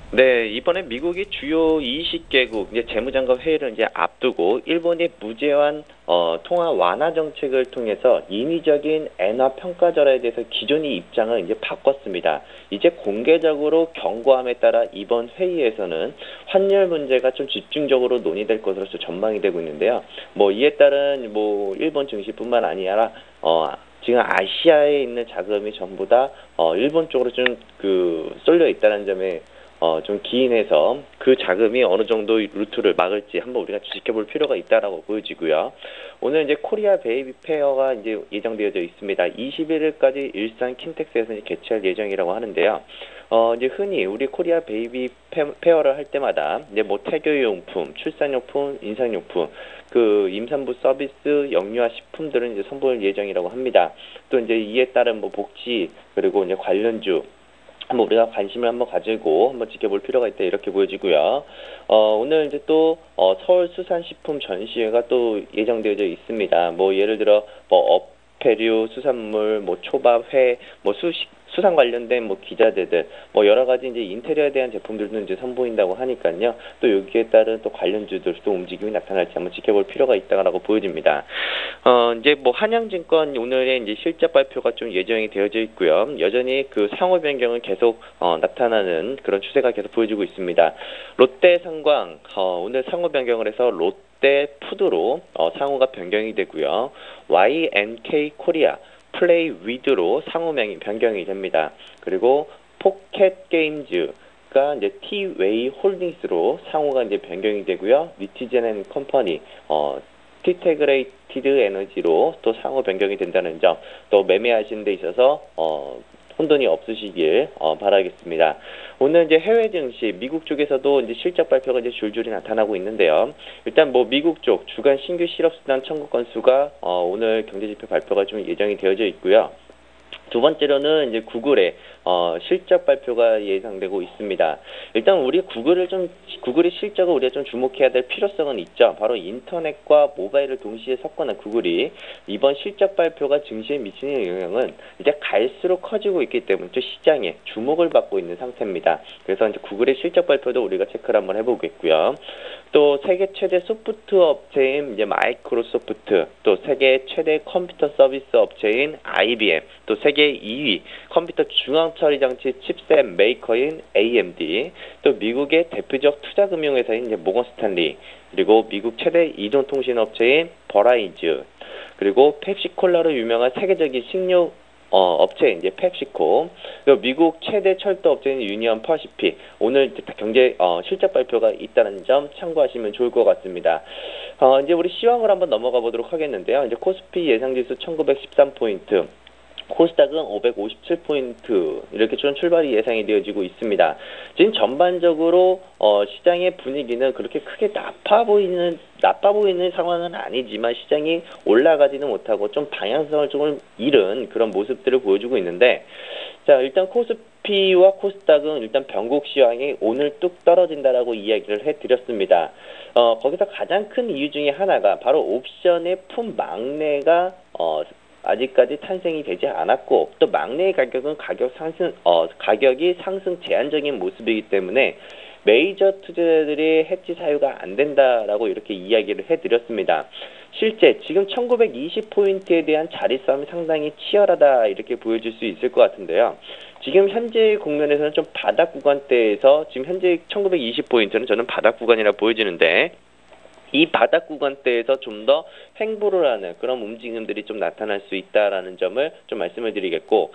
네, 이번에 미국이 주요 이십 개국 이제 재무장관 회의를 이제 앞두고 일본이 무제한 어, 통화 완화 정책을 통해서 인위적인 엔화 평가절하에 대해서 기존의 입장을 이제 바꿨습니다. 이제 공개적으로 경고함에 따라 이번 회의에서는 환율 문제가 좀 집중적으로 논의될 것으로서 전망이 되고 있는데요. 뭐 이에 따른 뭐 일본 증시뿐만 아니라 어, 지금 아시아에 있는 자금이 전부 다 어, 일본 쪽으로 좀 그 쏠려 있다는 점에 어, 좀 기인해서 그 자금이 어느 정도 루트를 막을지 한번 우리가 지켜볼 필요가 있다라고 보여지고요. 오늘 이제 코리아 베이비 페어가 이제 예정되어져 있습니다. 이십일 일까지 일산 킨텍스에서 이제 개최할 예정이라고 하는데요. 어, 이제 흔히 우리 코리아 베이비 페어를 할 때마다 이제 뭐 태교용품, 출산용품, 인상용품, 그 임산부 서비스, 영유아 식품들은 이제 선보일 예정이라고 합니다. 또 이제 이에 따른 뭐 복지 그리고 이제 관련주 한번 우리가 관심을 한번 가지고 한번 지켜볼 필요가 있다 이렇게 보여지고요. 어, 오늘 이제 또 어, 서울 수산식품 전시회가 또 예정되어져 있습니다. 뭐 예를 들어 뭐 어패류, 수산물, 뭐 초밥, 회, 뭐 수식 수산 관련된 뭐 기자재들, 뭐 여러 가지 이제 인테리어에 대한 제품들도 이제 선보인다고 하니까요. 또 여기에 따른 또 관련주들도 움직임이 나타날지 한번 지켜볼 필요가 있다라고 보여집니다. 어, 이제 뭐 한양증권 오늘의 이제 실적 발표가 좀 예정이 되어져 있고요. 여전히 그 상호 변경은 계속 어, 나타나는 그런 추세가 계속 보여지고 있습니다. 롯데상광 어, 오늘 상호 변경을 해서 롯데 푸드로 어, 상호가 변경이 되고요. 와이엔케이 코리아 플레이 위드로 상호명이 변경이 됩니다. 그리고 포켓 게임즈가 이제 티웨이 홀딩스로 상호가 이제 변경이 되고요. 니티젠 앤 컴퍼니, 어, 티테그레이티드 에너지로 또 상호 변경이 된다는 점, 또 매매하시는 데 있어서 어, 혼돈이 없으시길 어, 바라겠습니다. 오늘 이제 해외 증시, 미국 쪽에서도 이제 실적 발표가 이제 줄줄이 나타나고 있는데요. 일단 뭐 미국 쪽 주간 신규 실업수당 청구 건수가 어, 오늘 경제지표 발표가 좀 예정이 되어져 있고요. 두 번째로는 이제 구글의 어, 실적 발표가 예상되고 있습니다. 일단 우리 구글을 좀 구글의 실적을 우리가 좀 주목해야 될 필요성은 있죠. 바로 인터넷과 모바일을 동시에 섞어낸 구글이 이번 실적 발표가 증시에 미치는 영향은 이제 갈수록 커지고 있기 때문에 또 시장에 주목을 받고 있는 상태입니다. 그래서 이제 구글의 실적 발표도 우리가 체크를 한번 해보겠고요. 또 세계 최대 소프트 업체인 이제 마이크로소프트, 또 세계 최대 컴퓨터 서비스 업체인 아이비엠, 또 세계 이 위 컴퓨터 중앙 처리 장치 칩셋 메이커인 에이엠디, 또 미국의 대표적 투자 금융회사인 이제 모건 스탠리, 그리고 미국 최대 이동통신 업체인 버라이즈, 그리고 펩시콜라로 유명한 세계적인 식료 어, 업체 이제 펩시코, 그리고 미국 최대 철도 업체인 유니언 퍼시픽, 오늘 경제 어, 실적 발표가 있다는 점 참고하시면 좋을 것 같습니다. 어, 이제 우리 시황을 한번 넘어가 보도록 하겠는데요. 이제 코스피 예상지수 천구백십삼 포인트, 코스닥은 오백오십칠 포인트 이렇게 좀 출발이 예상이 되어지고 있습니다. 지금 전반적으로 어, 시장의 분위기는 그렇게 크게 나빠 보이는 나빠 보이는 상황은 아니지만 시장이 올라가지는 못하고 좀 방향성을 조금 잃은 그런 모습들을 보여주고 있는데, 자 일단 코스피와 코스닥은 일단 변곡 시황이 오늘 뚝 떨어진다라고 이야기를 해드렸습니다. 어, 거기서 가장 큰 이유 중에 하나가 바로 옵션의 품 막내가 어, 아직까지 탄생이 되지 않았고, 또 막내의 가격은 가격 상승, 어, 가격이 상승 제한적인 모습이기 때문에 메이저 투자자들이 해지 사유가 안 된다라고 이렇게 이야기를 해드렸습니다. 실제 지금 천구백이십 포인트에 대한 자리 싸움이 상당히 치열하다 이렇게 보여줄 수 있을 것 같은데요. 지금 현재 국면에서는 좀 바닥 구간대에서 지금 현재 천구백이십 포인트는 저는 바닥 구간이라 보여지는데, 이 바닥 구간대에서 좀 더 횡보를 하는 그런 움직임들이 좀 나타날 수 있다라는 점을 좀 말씀을 드리겠고,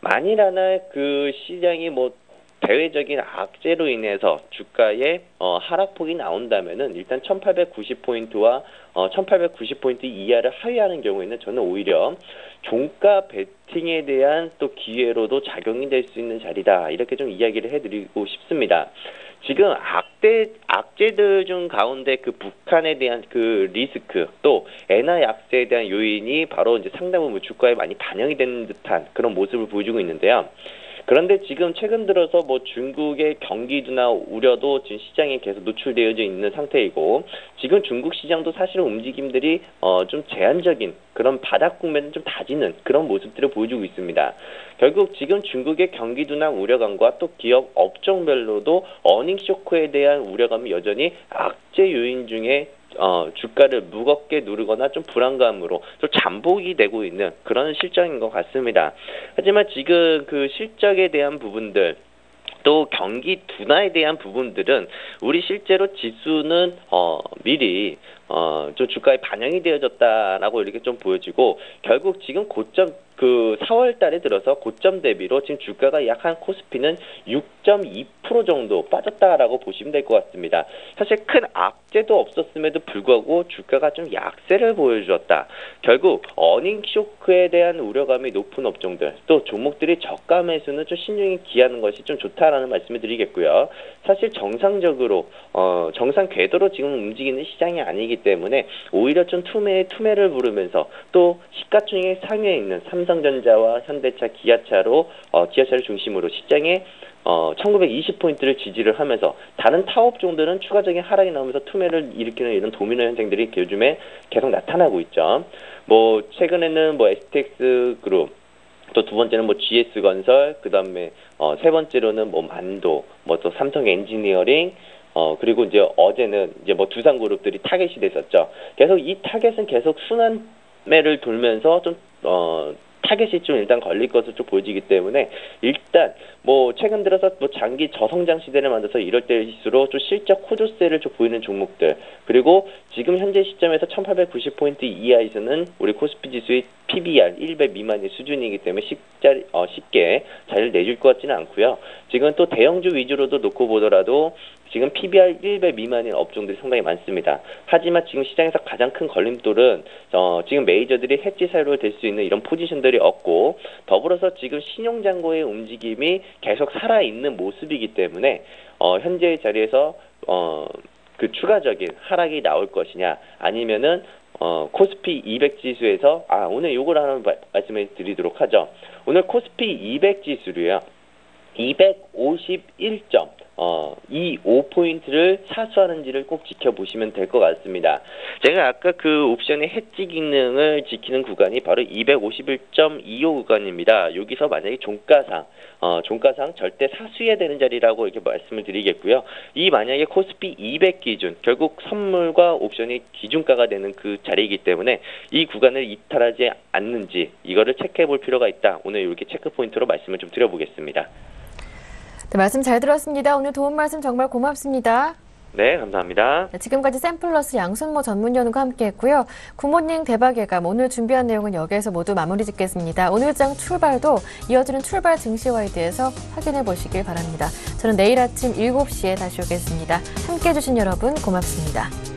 만일 그 시장이 뭐 대외적인 악재로 인해서 주가에 어, 하락폭이 나온다면은 일단 천팔백구십 포인트와 어, 천팔백구십 포인트 이하를 하회하는 경우에는 저는 오히려 종가 베팅에 대한 또 기회로도 작용이 될 수 있는 자리다 이렇게 좀 이야기를 해드리고 싶습니다. 지금 악재, 악재들 중 가운데 그 북한에 대한 그 리스크, 또 엔화 약세에 대한 요인이 바로 이제 상당 부분 주가에 많이 반영이 되는 듯한 그런 모습을 보여주고 있는데요. 그런데 지금 최근 들어서 뭐 중국의 경기 둔화 우려도 지금 시장에 계속 노출되어져 있는 상태이고, 지금 중국 시장도 사실은 움직임들이 어, 좀 제한적인 그런 바닥 국면을 좀 다지는 그런 모습들을 보여주고 있습니다. 결국 지금 중국의 경기 둔화 우려감과 또 기업 업종별로도 어닝 쇼크에 대한 우려감이 여전히 악재 요인 중에 어, 주가를 무겁게 누르거나 좀 불안감으로 좀 잠복이 되고 있는 그런 실정인 것 같습니다. 하지만 지금 그 실적에 대한 부분들, 또 경기 둔화에 대한 부분들은 우리 실제로 지수는 어, 미리 어, 좀 주가에 반영이 되어졌다라고 이렇게 좀 보여지고, 결국 지금 고점 그 사월 달에 들어서 고점 대비로 지금 주가가 약 한 코스피는 육 점 이 퍼센트 정도 빠졌다라고 보시면 될 것 같습니다. 사실 큰 악재도 없었음에도 불구하고 주가가 좀 약세를 보여주었다. 결국 어닝 쇼크에 대한 우려감이 높은 업종들, 또 종목들이 저가 매수는 좀 신중히 기하는 것이 좀 좋다라는 말씀을 드리겠고요. 사실 정상적으로 어, 정상 궤도로 지금 움직이는 시장이 아니기 때문에 오히려 좀 투매에 투매를 부르면서 또 시가총액 상위에 있는 삼성전자와 현대차, 기아차로 어, 기아차를 중심으로 시장에 어, 천구백이십 포인트를 지지를 하면서 다른 타업종들은 추가적인 하락이 나오면서 투매를 일으키는 이런 도미노 현상들이 요즘에 계속 나타나고 있죠. 뭐 최근에는 뭐 에스티엑스 그룹, 또 두 번째는 뭐 지에스건설, 그 다음에 어, 세 번째로는 뭐 만도, 뭐 또 삼성 엔지니어링, 어 그리고 이제 어제는 이제 뭐 두산 그룹들이 타겟이 됐었죠. 계속 이 타겟은 계속 순환매를 돌면서 좀 어. 타겟이 좀 일단 걸릴 것으로 좀 보여지기 때문에 일단 뭐 최근 들어서 뭐 장기 저성장 시대를 만들어서 이럴 때일수록 좀 실적 호조세를 좀 보이는 종목들, 그리고 지금 현재 시점에서 천팔백구십 포인트 이하에서는 우리 코스피 지수의 피비알 일 배 미만의 수준이기 때문에 쉽자, 어, 쉽게 자리를 내줄 것 같지는 않고요. 지금 또 대형주 위주로도 놓고 보더라도 지금 피비알 일 배 미만인 업종들이 상당히 많습니다. 하지만 지금 시장에서 가장 큰 걸림돌은 어, 지금 메이저들이 해지 사유로 될 수 있는 이런 포지션들이 없고, 더불어서 지금 신용잔고의 움직임이 계속 살아있는 모습이기 때문에 어, 현재의 자리에서 어, 그 추가적인 하락이 나올 것이냐, 아니면은 어, 코스피 이백 지수에서 아 오늘 요걸 하나 마, 말씀을 드리도록 하죠. 오늘 코스피 이백 지수로요, 이백오십일 점 어, 이십오 포인트를 사수하는지를 꼭 지켜보시면 될 것 같습니다. 제가 아까 그 옵션의 해지 기능을 지키는 구간이 바로 이백오십일 점 이오 구간입니다. 여기서 만약에 종가상, 어, 종가상 절대 사수해야 되는 자리라고 이렇게 말씀을 드리겠고요. 이 만약에 코스피 이백 기준, 결국 선물과 옵션이 기준가가 되는 그 자리이기 때문에 이 구간을 이탈하지 않는지 이거를 체크해 볼 필요가 있다. 오늘 이렇게 체크 포인트로 말씀을 좀 드려보겠습니다. 네, 말씀 잘 들었습니다. 오늘 도움 말씀 정말 고맙습니다. 네, 감사합니다. 네, 지금까지 샘플러스 양순모 전문위원과 함께했고요. 굿모닝 대박예감, 오늘 준비한 내용은 여기에서 모두 마무리 짓겠습니다. 오늘장 출발도 이어지는 출발 증시화에 대해서 확인해 보시길 바랍니다. 저는 내일 아침 일곱 시에 다시 오겠습니다. 함께해 주신 여러분 고맙습니다.